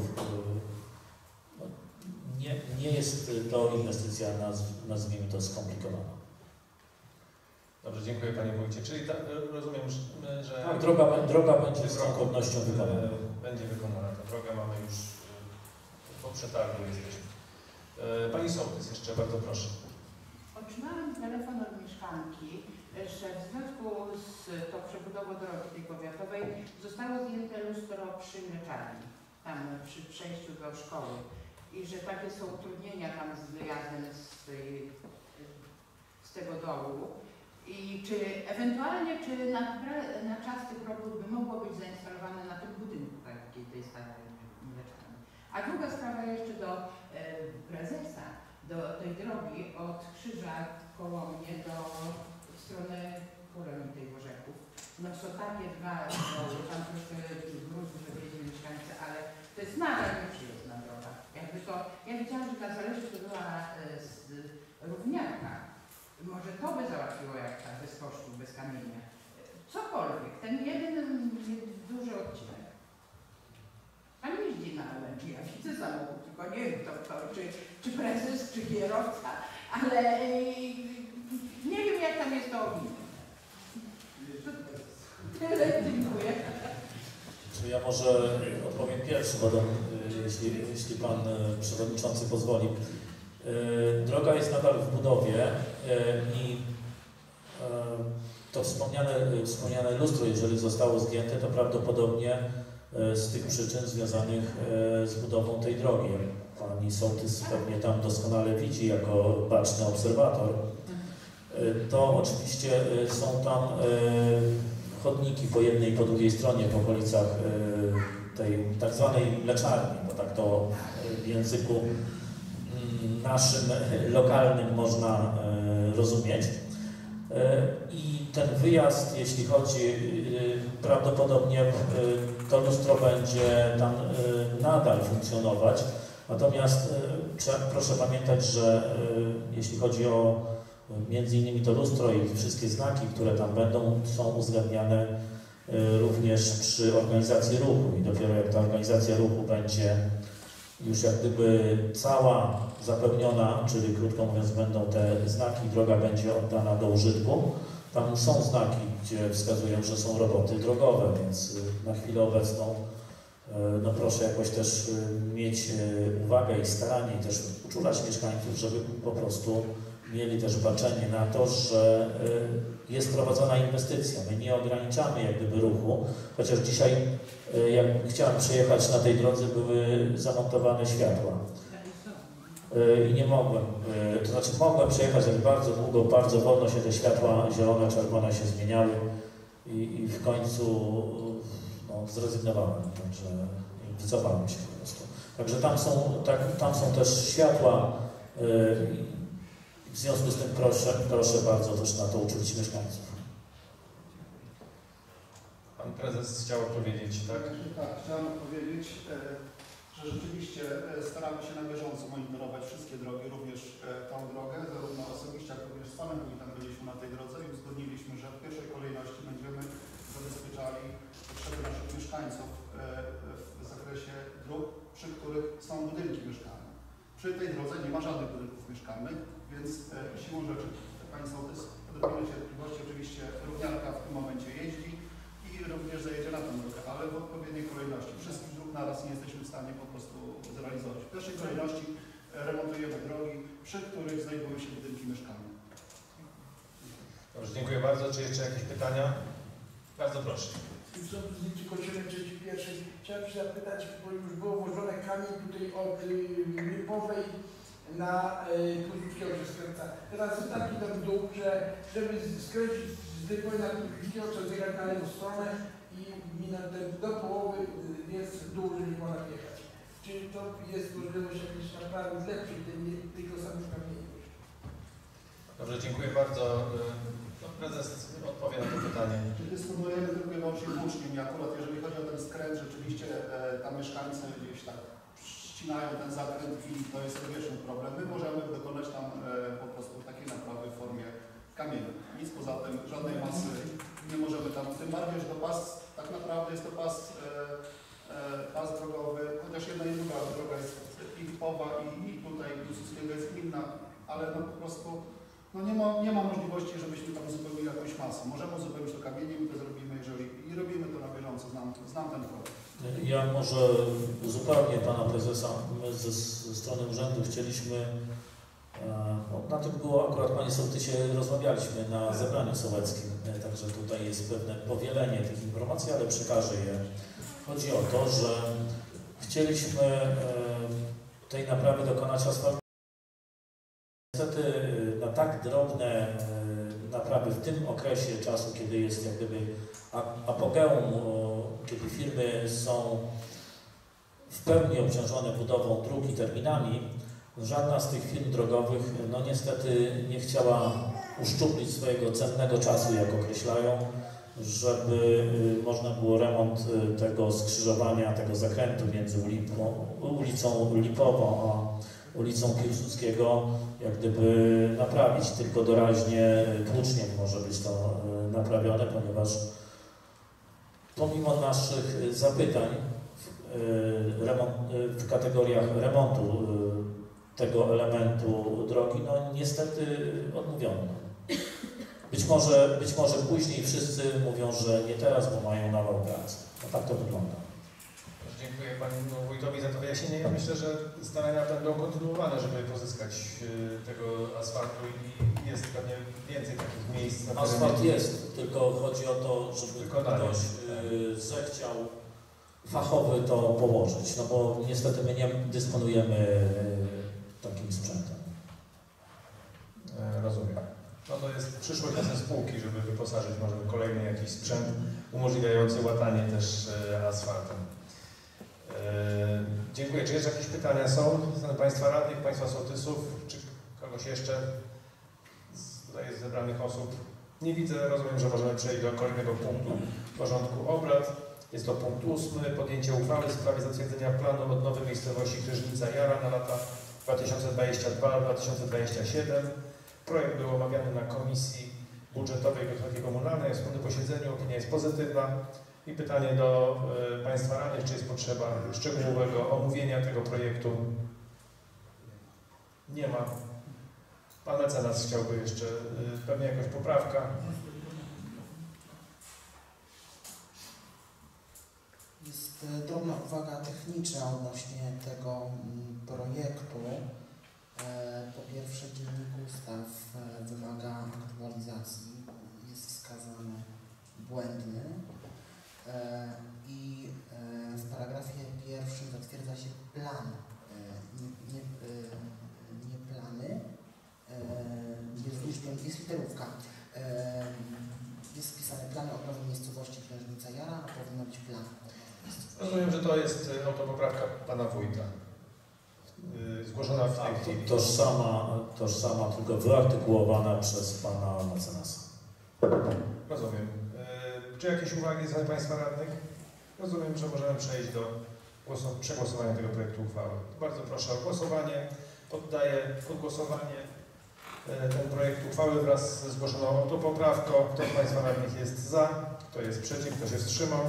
Nie, nie jest to inwestycja, nazwijmy to, skomplikowana. Dobrze, dziękuję panie wójcie. Czyli ta, rozumiem, że Tak, droga, droga będzie z całą pewnością wykonana. Będzie wykonana ta droga, mamy już po przetargu jesteśmy. Pani sołtys, jeszcze bardzo proszę. Otrzymałam telefon od mieszkanki, że w związku z tą przebudową drogi tej powiatowej zostało zdjęte lustro przy mleczarni, tam przy przejściu do szkoły i że takie są utrudnienia tam z wyjazdem z, tej, z tego dołu i czy ewentualnie, czy na, na czas tych robót by mogło być zainstalowane na tym budynku takiej tej starej mleczarni. A druga sprawa jeszcze do e, prezesa, do tej drogi od Krzyża koło mnie do strony Kuremi tej Bożeków. No są takie dwa doły, tam troszkę gruzu, że wiedzieli mieszkańcy, ale to jest nadal nieprzyjezdna droga. Jakby to, ja widziałam, że na Zależy to była e, z, równiarka. Może to by załatwiło jak tak, bez kosztów, bez kamienia. Cokolwiek, ten jeden duży odcinek. Tam jeździ na Alędzie, ja widzę samochód, tylko nie wiem to, to czy, czy prezes, czy kierowca, ale yy, nie wiem jak tam jest to opinia. Tyle, dziękuję. Czy ja może odpowiem pierwszy, bo to, jeśli, jeśli pan przewodniczący pozwoli. Droga jest nadal w budowie i to wspomniane, wspomniane lustro, jeżeli zostało zdjęte, to prawdopodobnie z tych przyczyn związanych z budową tej drogi. Pani sołtys pewnie tam doskonale widzi jako baczny obserwator. To oczywiście są tam chodniki po jednej i po drugiej stronie, w okolicach tej tak zwanej mleczarni, bo tak to w języku naszym lokalnym można rozumieć. I ten wyjazd, jeśli chodzi, prawdopodobnie to lustro będzie tam nadal funkcjonować. Natomiast proszę pamiętać, że jeśli chodzi o między innymi to lustro i wszystkie znaki, które tam będą, są uwzględniane również przy organizacji ruchu i dopiero jak ta organizacja ruchu będzie już jak gdyby cała zapełniona, czyli krótko mówiąc będą te znaki, droga będzie oddana do użytku. Tam są znaki, gdzie wskazują, że są roboty drogowe, więc na chwilę obecną no proszę jakoś też mieć uwagę i staranie i też uczulać mieszkańców, żeby po prostu mieli też baczenie na to, że jest prowadzona inwestycja. My nie ograniczamy jak gdyby ruchu, chociaż dzisiaj jak chciałem przejechać na tej drodze, były zamontowane światła. i nie mogłem, to znaczy mogłem przejechać, ale bardzo długo, bardzo wolno się te światła zielone, czerwone się zmieniały i, i w końcu no, zrezygnowałem, także wycofałem się po prostu. Także tam są, tak, tam są też światła i w związku z tym proszę, proszę bardzo też na to uczulić mieszkańców. Pan prezes chciał odpowiedzieć, tak? Tak, chciałem powiedzieć, że rzeczywiście staramy się na bieżąco monitorować wszystkie drogi, również tą drogę, zarówno osobiście, jak również z panem wójtem byliśmy na tej drodze i uzgodniliśmy, że w pierwszej kolejności będziemy zabezpieczali potrzeby naszych mieszkańców w zakresie dróg, przy których są budynki mieszkalne. Przy tej drodze nie ma żadnych budynków mieszkalnych, więc siłą rzeczy pani sołtys, odrobinę cierpliwości, oczywiście równiarka w tym momencie jeździ i również zajedzie na tę drogę, ale w odpowiedniej kolejności. Wszystkich dróg naraz nie jesteśmy w stanie po prostu zrealizować. W pierwszej kolejności remontujemy drogi, przy których znajdują się budynki mieszkalne. Dobrze, dziękuję bardzo. Czy jeszcze jakieś pytania? Bardzo proszę. Z opozycji kończymy trzeci pierwszy. Chciałem się zapytać, bo już było włożone kamień tutaj od Lipowej na Kuźnickiego przez skręca. Teraz jest taki ten dół, że żeby skręcić z Lipowej na Kuźnickiego, trzeba zjechać na lewą stronę i minąć do połowy jest dół, żeby można jechać. Czy to jest możliwość jakiejś naprawy lepszej tego samego kamienia? Dobrze, dziękuję bardzo. No, prezes odpowie na to pytanie. Dysponujemy tylko i wyłącznie włóczniem i akurat jeżeli chodzi o ten skręt, rzeczywiście e, tam mieszkańcy gdzieś tak ścinają ten zakręt i to jest wieczny problem. My możemy wykonać tam e, po prostu takiej naprawy w formie kamienia. Nic poza tym, żadnej masy nie możemy tam, tym bardziej, że to pas, tak naprawdę jest to pas, e, e, pas drogowy, chociaż jedna i druga droga jest i Lipowa i, i tutaj Piłsudskiego jest inna, ale no po prostu no nie, ma, nie ma możliwości, żebyśmy tam uzupełnili jakąś masę. Możemy uzupełnić to kamieniem i to zrobimy, jeżeli i robimy to na bieżąco, znam, znam ten problem. Ja może uzupełnię pana prezesa. My ze, ze strony urzędu chcieliśmy, no, na tym było akurat panie sołtysie, rozmawialiśmy na zebraniu sołeckim, także tutaj jest pewne powielenie tych informacji, ale przekażę je. Chodzi o to, że chcieliśmy tej naprawy dokonać asfaltu. Niestety na tak drobne naprawy w tym okresie czasu, kiedy jest jak gdyby apogeum, kiedy firmy są w pełni obciążone budową dróg i terminami, żadna z tych firm drogowych no niestety nie chciała uszczuplić swojego cennego czasu, jak określają, żeby można było remont tego skrzyżowania, tego zakrętu między ulicą Lipową a ulicą Piłsudskiego jak gdyby naprawić, tylko doraźnie tłuczniem może być to naprawione, ponieważ pomimo naszych zapytań w, remont, w kategoriach remontu tego elementu drogi, no niestety odmówiono. Być może, być może później wszyscy mówią, że nie teraz, bo mają nawał pracy. No tak to wygląda. Dziękuję panu wójtowi za to wyjaśnienie. Ja myślę, że starania będą kontynuowane, żeby pozyskać tego asfaltu i jest pewnie więcej takich miejsc. Na Asfalt jest, tylko chodzi o to, żeby Wykonanie. ktoś y, zechciał fachowy to położyć, no bo niestety my nie dysponujemy y, takim sprzętem. E, rozumiem. No to jest przyszłość naszej spółki, żeby wyposażyć może kolejny jakiś sprzęt umożliwiający łatanie też e, asfaltem. E, dziękuję. Czy jeszcze jakieś pytania są ze strony Państwa radnych, Państwa sołtysów, czy kogoś jeszcze z tutaj jest zebranych osób? Nie widzę. Rozumiem, że możemy przejść do kolejnego punktu porządku obrad. Jest to punkt ósmy. Podjęcie uchwały w sprawie zatwierdzenia planu odnowy miejscowości Kryżnica Jara na lata dwa tysiące dwudziesty drugi do dwa tysiące dwudziestego siódmego. Projekt był omawiany na Komisji Budżetowej i Gospodarki Komunalnej. W wspólnym posiedzeniu opinia jest pozytywna. I pytanie do y, Państwa radnych, czy jest potrzeba szczegółowego omówienia tego projektu? Nie ma. Pan mecenas chciałby jeszcze y, pewnie jakaś poprawka. Jest drobna uwaga techniczna odnośnie tego mm, projektu. E, po pierwsze, dziennik ustaw e, wymaga aktualizacji, jest wskazany błędny e, i e, w paragrafie pierwszym zatwierdza się plan, e, nie, nie, e, jest literówka. Jest wpisany plan odnowy miejscowości Księżnica Jara, a powinno być plan. Rozumiem, że to jest autopoprawka pana wójta. Zgłoszona w tej chwili. Tożsama, tożsama, tylko wyartykułowana przez pana mecenasa. Rozumiem. Czy jakieś uwagi z państwa radnych? Rozumiem, że możemy przejść do głosu, przegłosowania tego projektu uchwały. Bardzo proszę o głosowanie. Poddaję pod głosowanie ten projekt uchwały wraz ze zgłoszoną autopoprawką. Kto z państwa radnych jest za? Kto jest przeciw? Kto się wstrzymał?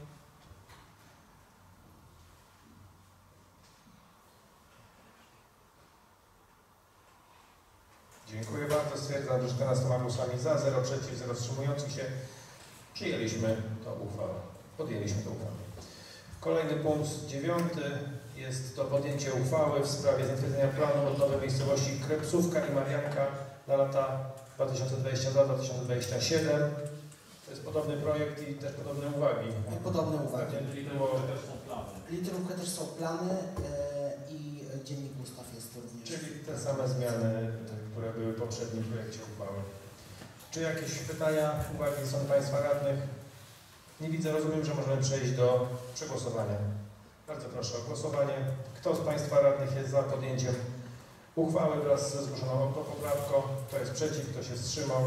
Dziękuję bardzo. Stwierdzam, że czternastoma głosami za, zero przeciw, zero wstrzymujących się przyjęliśmy tą uchwałę. Podjęliśmy tę uchwałę. Kolejny punkt dziewiąty jest to podjęcie uchwały w sprawie zatwierdzenia planu odnowy miejscowości Krepsówka i Marianka na lata dwa tysiące dwudziesty drugi do dwa tysiące dwudziestego siódmego. To jest podobny projekt i też podobne uwagi. Podobne uwagi. Literówka też są plany. Literówka też są plany yy, i dziennik ustaw jest również. Czyli te same zmiany, które były w poprzednim projekcie uchwały. Czy jakieś pytania, uwagi są państwa radnych? Nie widzę, rozumiem, że możemy przejść do przegłosowania. Bardzo proszę o głosowanie. Kto z państwa radnych jest za podjęciem uchwały wraz ze zgłoszoną autopoprawką? Kto jest przeciw? Kto się wstrzymał?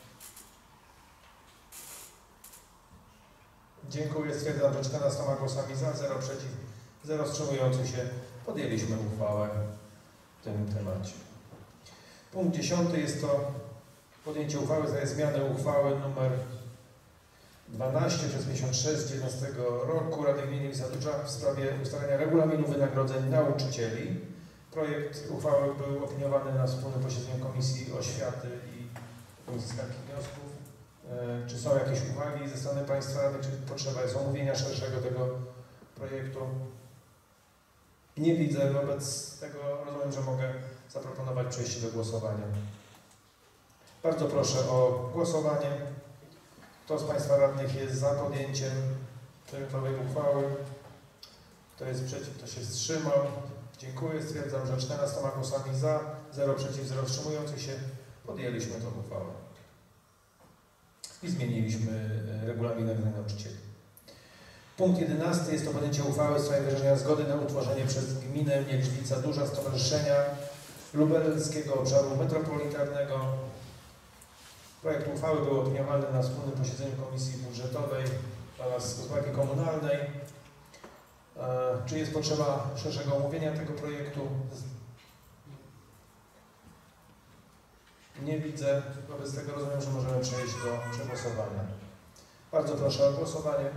Dziękuję. Stwierdzam, że czternastoma głosami za, zero przeciw, zero wstrzymujących się podjęliśmy uchwałę w tym temacie. Punkt dziesiąty jest to podjęcie uchwały w sprawie zmiany uchwały nr dwanaście przez pięćdziesiąt sześć z dziewiętnastego roku Rady Gminy Zadurza w sprawie ustalenia regulaminu wynagrodzeń nauczycieli. Projekt uchwały był opiniowany na wspólnym posiedzeniu Komisji Oświaty i Komisji Skarg i Wniosków. E, czy są jakieś uwagi ze strony państwa radnych, czy potrzeba jest omówienia szerszego tego projektu? Nie widzę, wobec tego rozumiem, że mogę zaproponować przejście do głosowania. Bardzo proszę o głosowanie. Kto z państwa radnych jest za podjęciem projektowej uchwały? Kto jest przeciw? Kto się wstrzymał? Dziękuję. Stwierdzam, że czternastoma głosami za, zero przeciw, zero wstrzymujących się podjęliśmy tę uchwałę. I zmieniliśmy regulamin nagrania nauczycieli. Punkt jedenasty jest to podjęcie uchwały w sprawie wyrażenia zgody na utworzenie przez gminę Niedźwica Duża Stowarzyszenia Lubelskiego Obszaru Metropolitarnego. Projekt uchwały był opiniowany na wspólnym posiedzeniu Komisji Budżetowej oraz Gospodarki Komunalnej. E, czy jest potrzeba szerszego omówienia tego projektu? Nie widzę. Wobec tego rozumiem, że możemy przejść do przegłosowania. Bardzo proszę o głosowanie.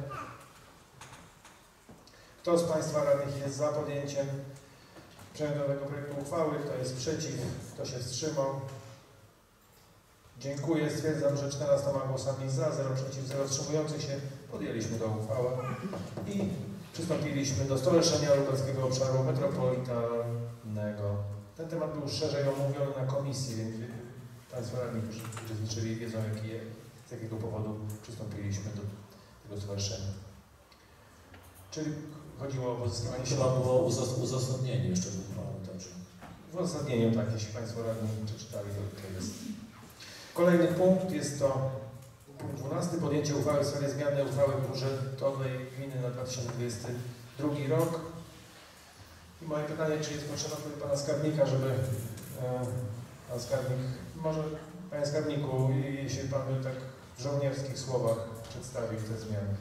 Kto z państwa radnych jest za podjęciem przedmiotowego projektu uchwały? Kto jest przeciw? Kto się wstrzymał? Dziękuję. Stwierdzam, że czternastoma głosami za, zero przeciw, zero wstrzymujących się podjęliśmy tę uchwałę i przystąpiliśmy do Stowarzyszenia Lubelskiego Obszaru Metropolitarnego. Ten temat był szerzej omówiony na komisji, więc państwo radni, którzy uczestniczyli, wiedzą, jaki, z jakiego powodu przystąpiliśmy do tego stowarzyszenia. Czyli chodziło o pozyskiwanie Chyba środków. było uzasadnienie jeszcze w uchwale, także. W uzasadnieniu, tak, jeśli państwo radni przeczytali, to tutaj jest. Kolejny punkt jest to punkt dwunasty. Podjęcie uchwały w sprawie zmiany uchwały budżetowej gminy na dwa tysiące dwudziesty drugi rok. I moje pytanie, czy jest potrzeba pana skarbnika, żeby e, pan skarbnik, może panie skarbniku, jeśli pan by tak w żołnierskich słowach przedstawił te zmiany.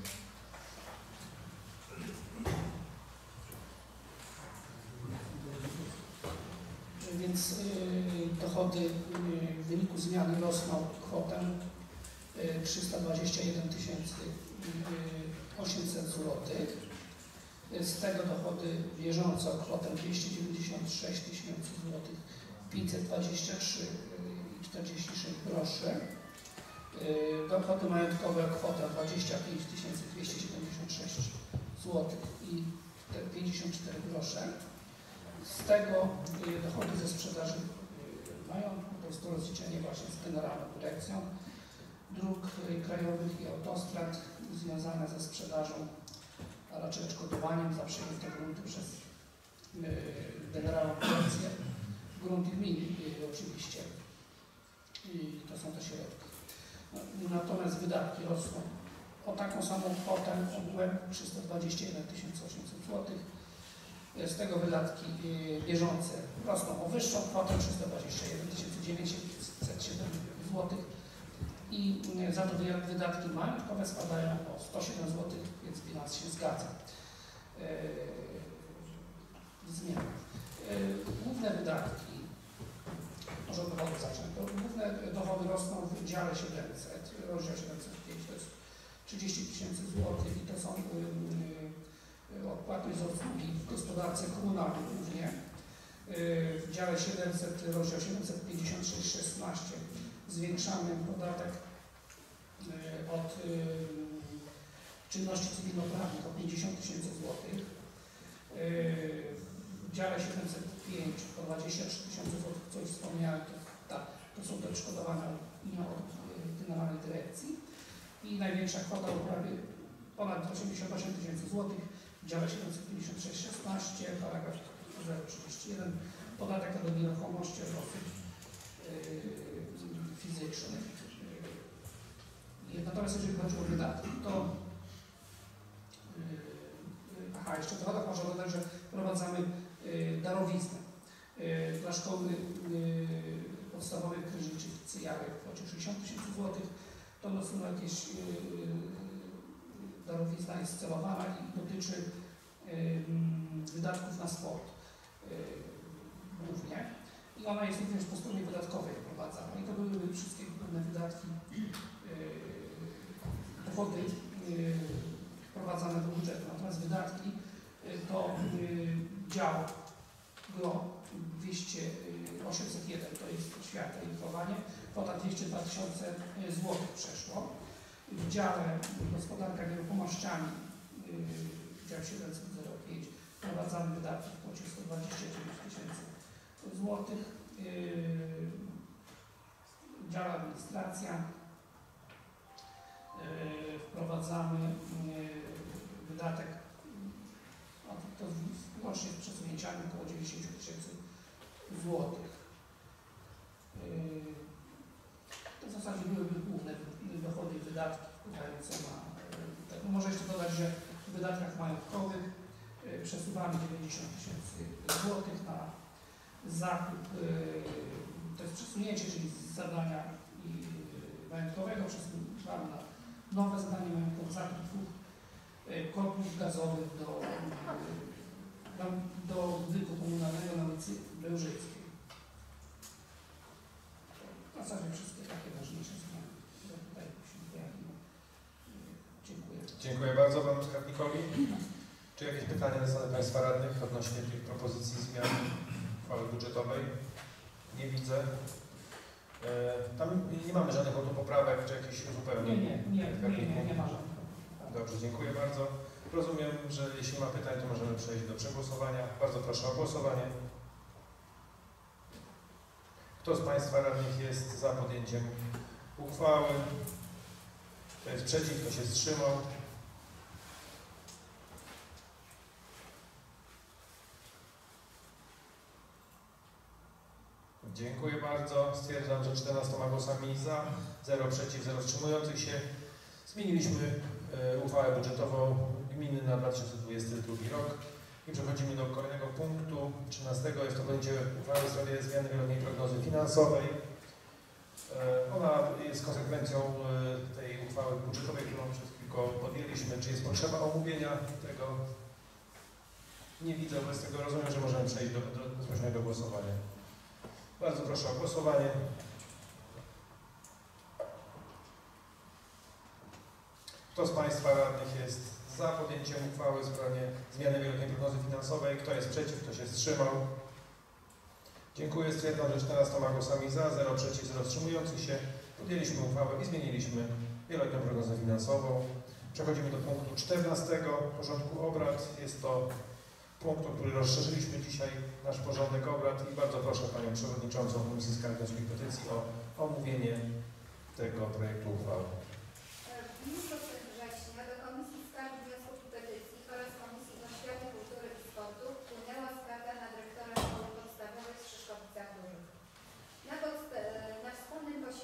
Więc y, dochody y, w wyniku zmiany rosną o kwotę y, trzysta dwadzieścia jeden tysięcy osiemset złotych. Z tego dochody bieżące o kwotę dwieście dziewięćdziesiąt sześć tysięcy złotych pięćset dwadzieścia trzy i czterdzieści sześć groszy. Y, dochody majątkowe o kwotę dwadzieścia pięć tysięcy dwieście siedemdziesiąt sześć złotych i pięćdziesiąt cztery grosze. Z tego y, dochody ze sprzedaży y, majątku, to jest to rozliczenie właśnie z Generalną Dyrekcją Dróg y, Krajowych i Autostrad związane ze sprzedażą, a raczej odszkodowaniem za przejęte grunty przez y, Generalną Dyrekcję, grunty gminy y, oczywiście. i to są te środki. Natomiast wydatki rosną o taką samą kwotę ogółem trzysta dwadzieścia jeden tysięcy osiemset złotych. Z tego wydatki bieżące rosną o wyższą kwotę trzysta dwadzieścia jeden tysięcy dziewięćset siedem złotych i za to wydatki majątkowe spadają o sto siedem złotych, więc bilans się zgadza. Zmiany. Główne wydatki, może od dochodu zacznę, to główne dochody rosną w dziale siedemset, rozdział siedemset pięć, to jest trzydzieści tysięcy złotych i to są odpłatność za usługi w gospodarce komunalnej głównie. W dziale siedemset, rozdział siedemset pięćdziesiąt sześć szesnaście zwiększamy podatek od czynności cywilnoprawnych o pięćdziesiąt tysięcy złotych. W dziale siedemset pięć o dwadzieścia trzy tysiące złotych, co już wspomniałem, to, ta, to są te odszkodowania od Generalnej Dyrekcji. I największa kwota to prawie ponad osiemdziesiąt osiem tysięcy złotych w dziale siedemset pięćdziesiąt sześć szesnaście, paragraf zero trzydzieści jeden, podatek od nieruchomości od osób yy, fizycznych. Yy, natomiast jeżeli chodzi o wydatki, to yy, aha, jeszcze w dochodach można dodać, że wprowadzamy yy, darowiznę yy, dla szkoły yy, podstawowej w Kryżyczycy Jary w kwocie sześćdziesiąt tysięcy złotych. To no są jakieś yy, darowizna jest celowana i dotyczy yy, wydatków na sport yy, głównie. I ona jest również po stronie wydatkowej wprowadzana. I to były wszystkie główne wydatki, yy, dochody yy, wprowadzane do budżetu. Natomiast wydatki yy, to yy, dział go dwieście osiemset jeden, to jest oświata i wychowanie, kwota dwieście dwa tysiące złotych przeszło. W dziale gospodarka nieruchomościami, yy, dział siedemset pięć, wprowadzamy wydatki w kwocie sto dwadzieścia dziewięć tysięcy złotych. Yy, dział administracja, yy, wprowadzamy yy, wydatek, no, to łącznie z przesunięciami około dziewięćdziesiąt tysięcy złotych. Yy, to w zasadzie byłyby główne dochody i wydatki wpływające na... Yy, no może jeszcze dodać, że w wydatkach majątkowych yy, przesuwamy dziewięćdziesiąt tysięcy złotych na zakup, yy, to jest przesunięcie, czyli z zadania i, yy, majątkowego przesuwamy na nowe zadanie majątkowe, zakup dwóch yy, kotłów gazowych do, yy, do budynku komunalnego na ulicy Bełżyckiej. W zasadzie wszystkie takie ważniejsze zmiany, które tutaj się pojawiły. Dziękuję. Dziękuję bardzo panu skarbnikowi. Czy jakieś pytania ze strony państwa radnych odnośnie tych propozycji zmian uchwały budżetowej? Nie widzę. E, tam nie mamy żadnych autopoprawek czy jakichś uzupełnień. Nie, nie, nie, nie, nie, nie ma żadnych. Dobrze, dziękuję bardzo. Rozumiem, że jeśli ma pytań, to możemy przejść do przegłosowania. Bardzo proszę o głosowanie. Kto z państwa radnych jest za podjęciem uchwały? Kto jest przeciw? Kto się wstrzymał? Dziękuję bardzo. Stwierdzam, że czternastoma głosami za, zero przeciw, zero wstrzymujących się. Zmieniliśmy e, uchwałę budżetową gminy na dwa tysiące dwudziesty drugi rok. I przechodzimy do kolejnego punktu, trzynastego. Jest to podjęcie uchwały w sprawie zmiany wieloletniej prognozy finansowej. E, ona jest konsekwencją e, tej uchwały budżetowej, którą przed chwilką podjęliśmy. Czy jest potrzeba omówienia tego? Nie widzę, wobec tego rozumiem, że możemy przejść do, do, bezpośrednio do głosowania. Bardzo proszę o głosowanie. Kto z państwa radnych jest za podjęciem uchwały w sprawie zmiany wieloletniej prognozy finansowej? Kto jest przeciw? Kto się wstrzymał? Dziękuję. Stwierdzam, że czternastoma głosami za, zero przeciw, zero wstrzymujących się podjęliśmy uchwałę i zmieniliśmy wieloletnią prognozę finansową. Przechodzimy do punktu czternastego porządku obrad. Jest to punkt, o który rozszerzyliśmy dzisiaj nasz porządek obrad i bardzo proszę Panią Przewodniczącą Komisji Skargi Wniosków i Petycji o omówienie tego projektu uchwały. W dniu szóstego września do Komisji Skargi Wniosków i Petycji oraz Komisji Oświaty, Kultury i Sportu wpłynęła skarga na dyrektora Szkoły Podstawowej w Szyszkowicach Dużych. Na, na wspólnym posiedzeniu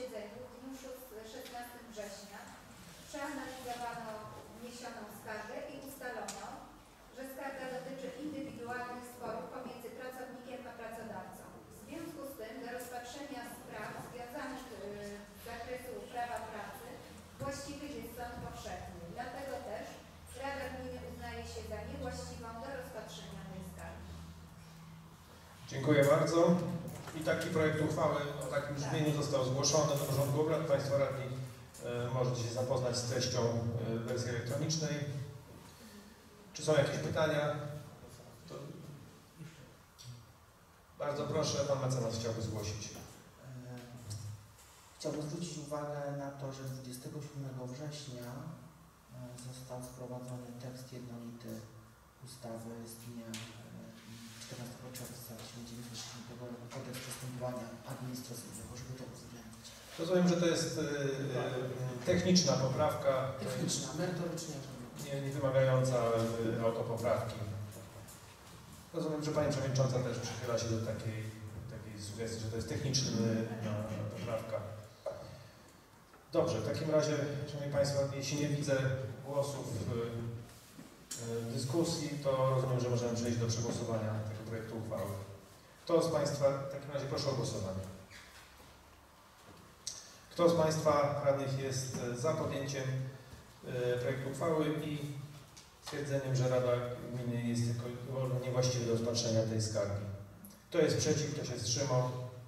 bardzo. I taki projekt uchwały o takim brzmieniu został zgłoszony do porządku obrad. Państwo radni e, możecie się zapoznać z treścią e, wersji elektronicznej. Czy są jakieś pytania? To... Bardzo proszę, pan mecenas chciałby zgłosić. Chciałbym zwrócić uwagę na to, że dwudziestego siódmego września został wprowadzony tekst jednolity ustawy z dnia czternastego czerwca tysiąc dziewięćset sześćdziesiątego roku Kodeks postępowania administracyjnego, żeby to uwzględnić. Rozumiem, że to jest y, y, techniczna poprawka. Techniczna, merytorycznie. Nie, nie wymagająca y, autopoprawki. Rozumiem, że Pani Przewodnicząca też przychyla się do takiej, takiej sugestii, że to jest techniczna y, poprawka. Dobrze, w takim razie, Szanowni Państwo, jeśli nie widzę głosów w dyskusji, to rozumiem, że możemy przejść do przegłosowania tego projektu uchwały. Kto z Państwa, w takim razie proszę o głosowanie. Kto z Państwa radnych jest za podjęciem projektu uchwały i stwierdzeniem, że Rada Gminy jest tylko niewłaściwa do rozpatrzenia tej skargi? Kto jest przeciw, kto się wstrzymał?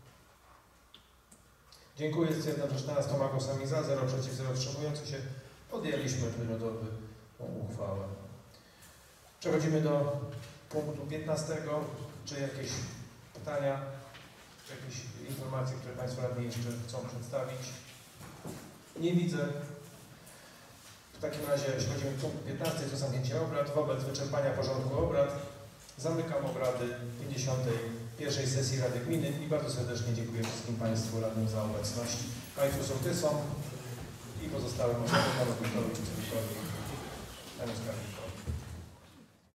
Dziękuję. Stwierdzam, że czternastoma głosami za, zero przeciw, zero wstrzymujących się podjęliśmy przedmiotową uchwałę. Przechodzimy do punktu piętnastego. Czy jakieś pytania, czy jakieś informacje, które Państwo radni jeszcze chcą przedstawić? Nie widzę. W takim razie przechodzimy do punktu piętnastego, to zamknięcie obrad. Wobec wyczerpania porządku obrad zamykam obrady pięćdziesiątej pierwszej sesji Rady Gminy i bardzo serdecznie dziękuję wszystkim Państwu radnym za obecność, Państwu sołtysom i pozostałym osobom, Panu Wójtowi i Wójtowi.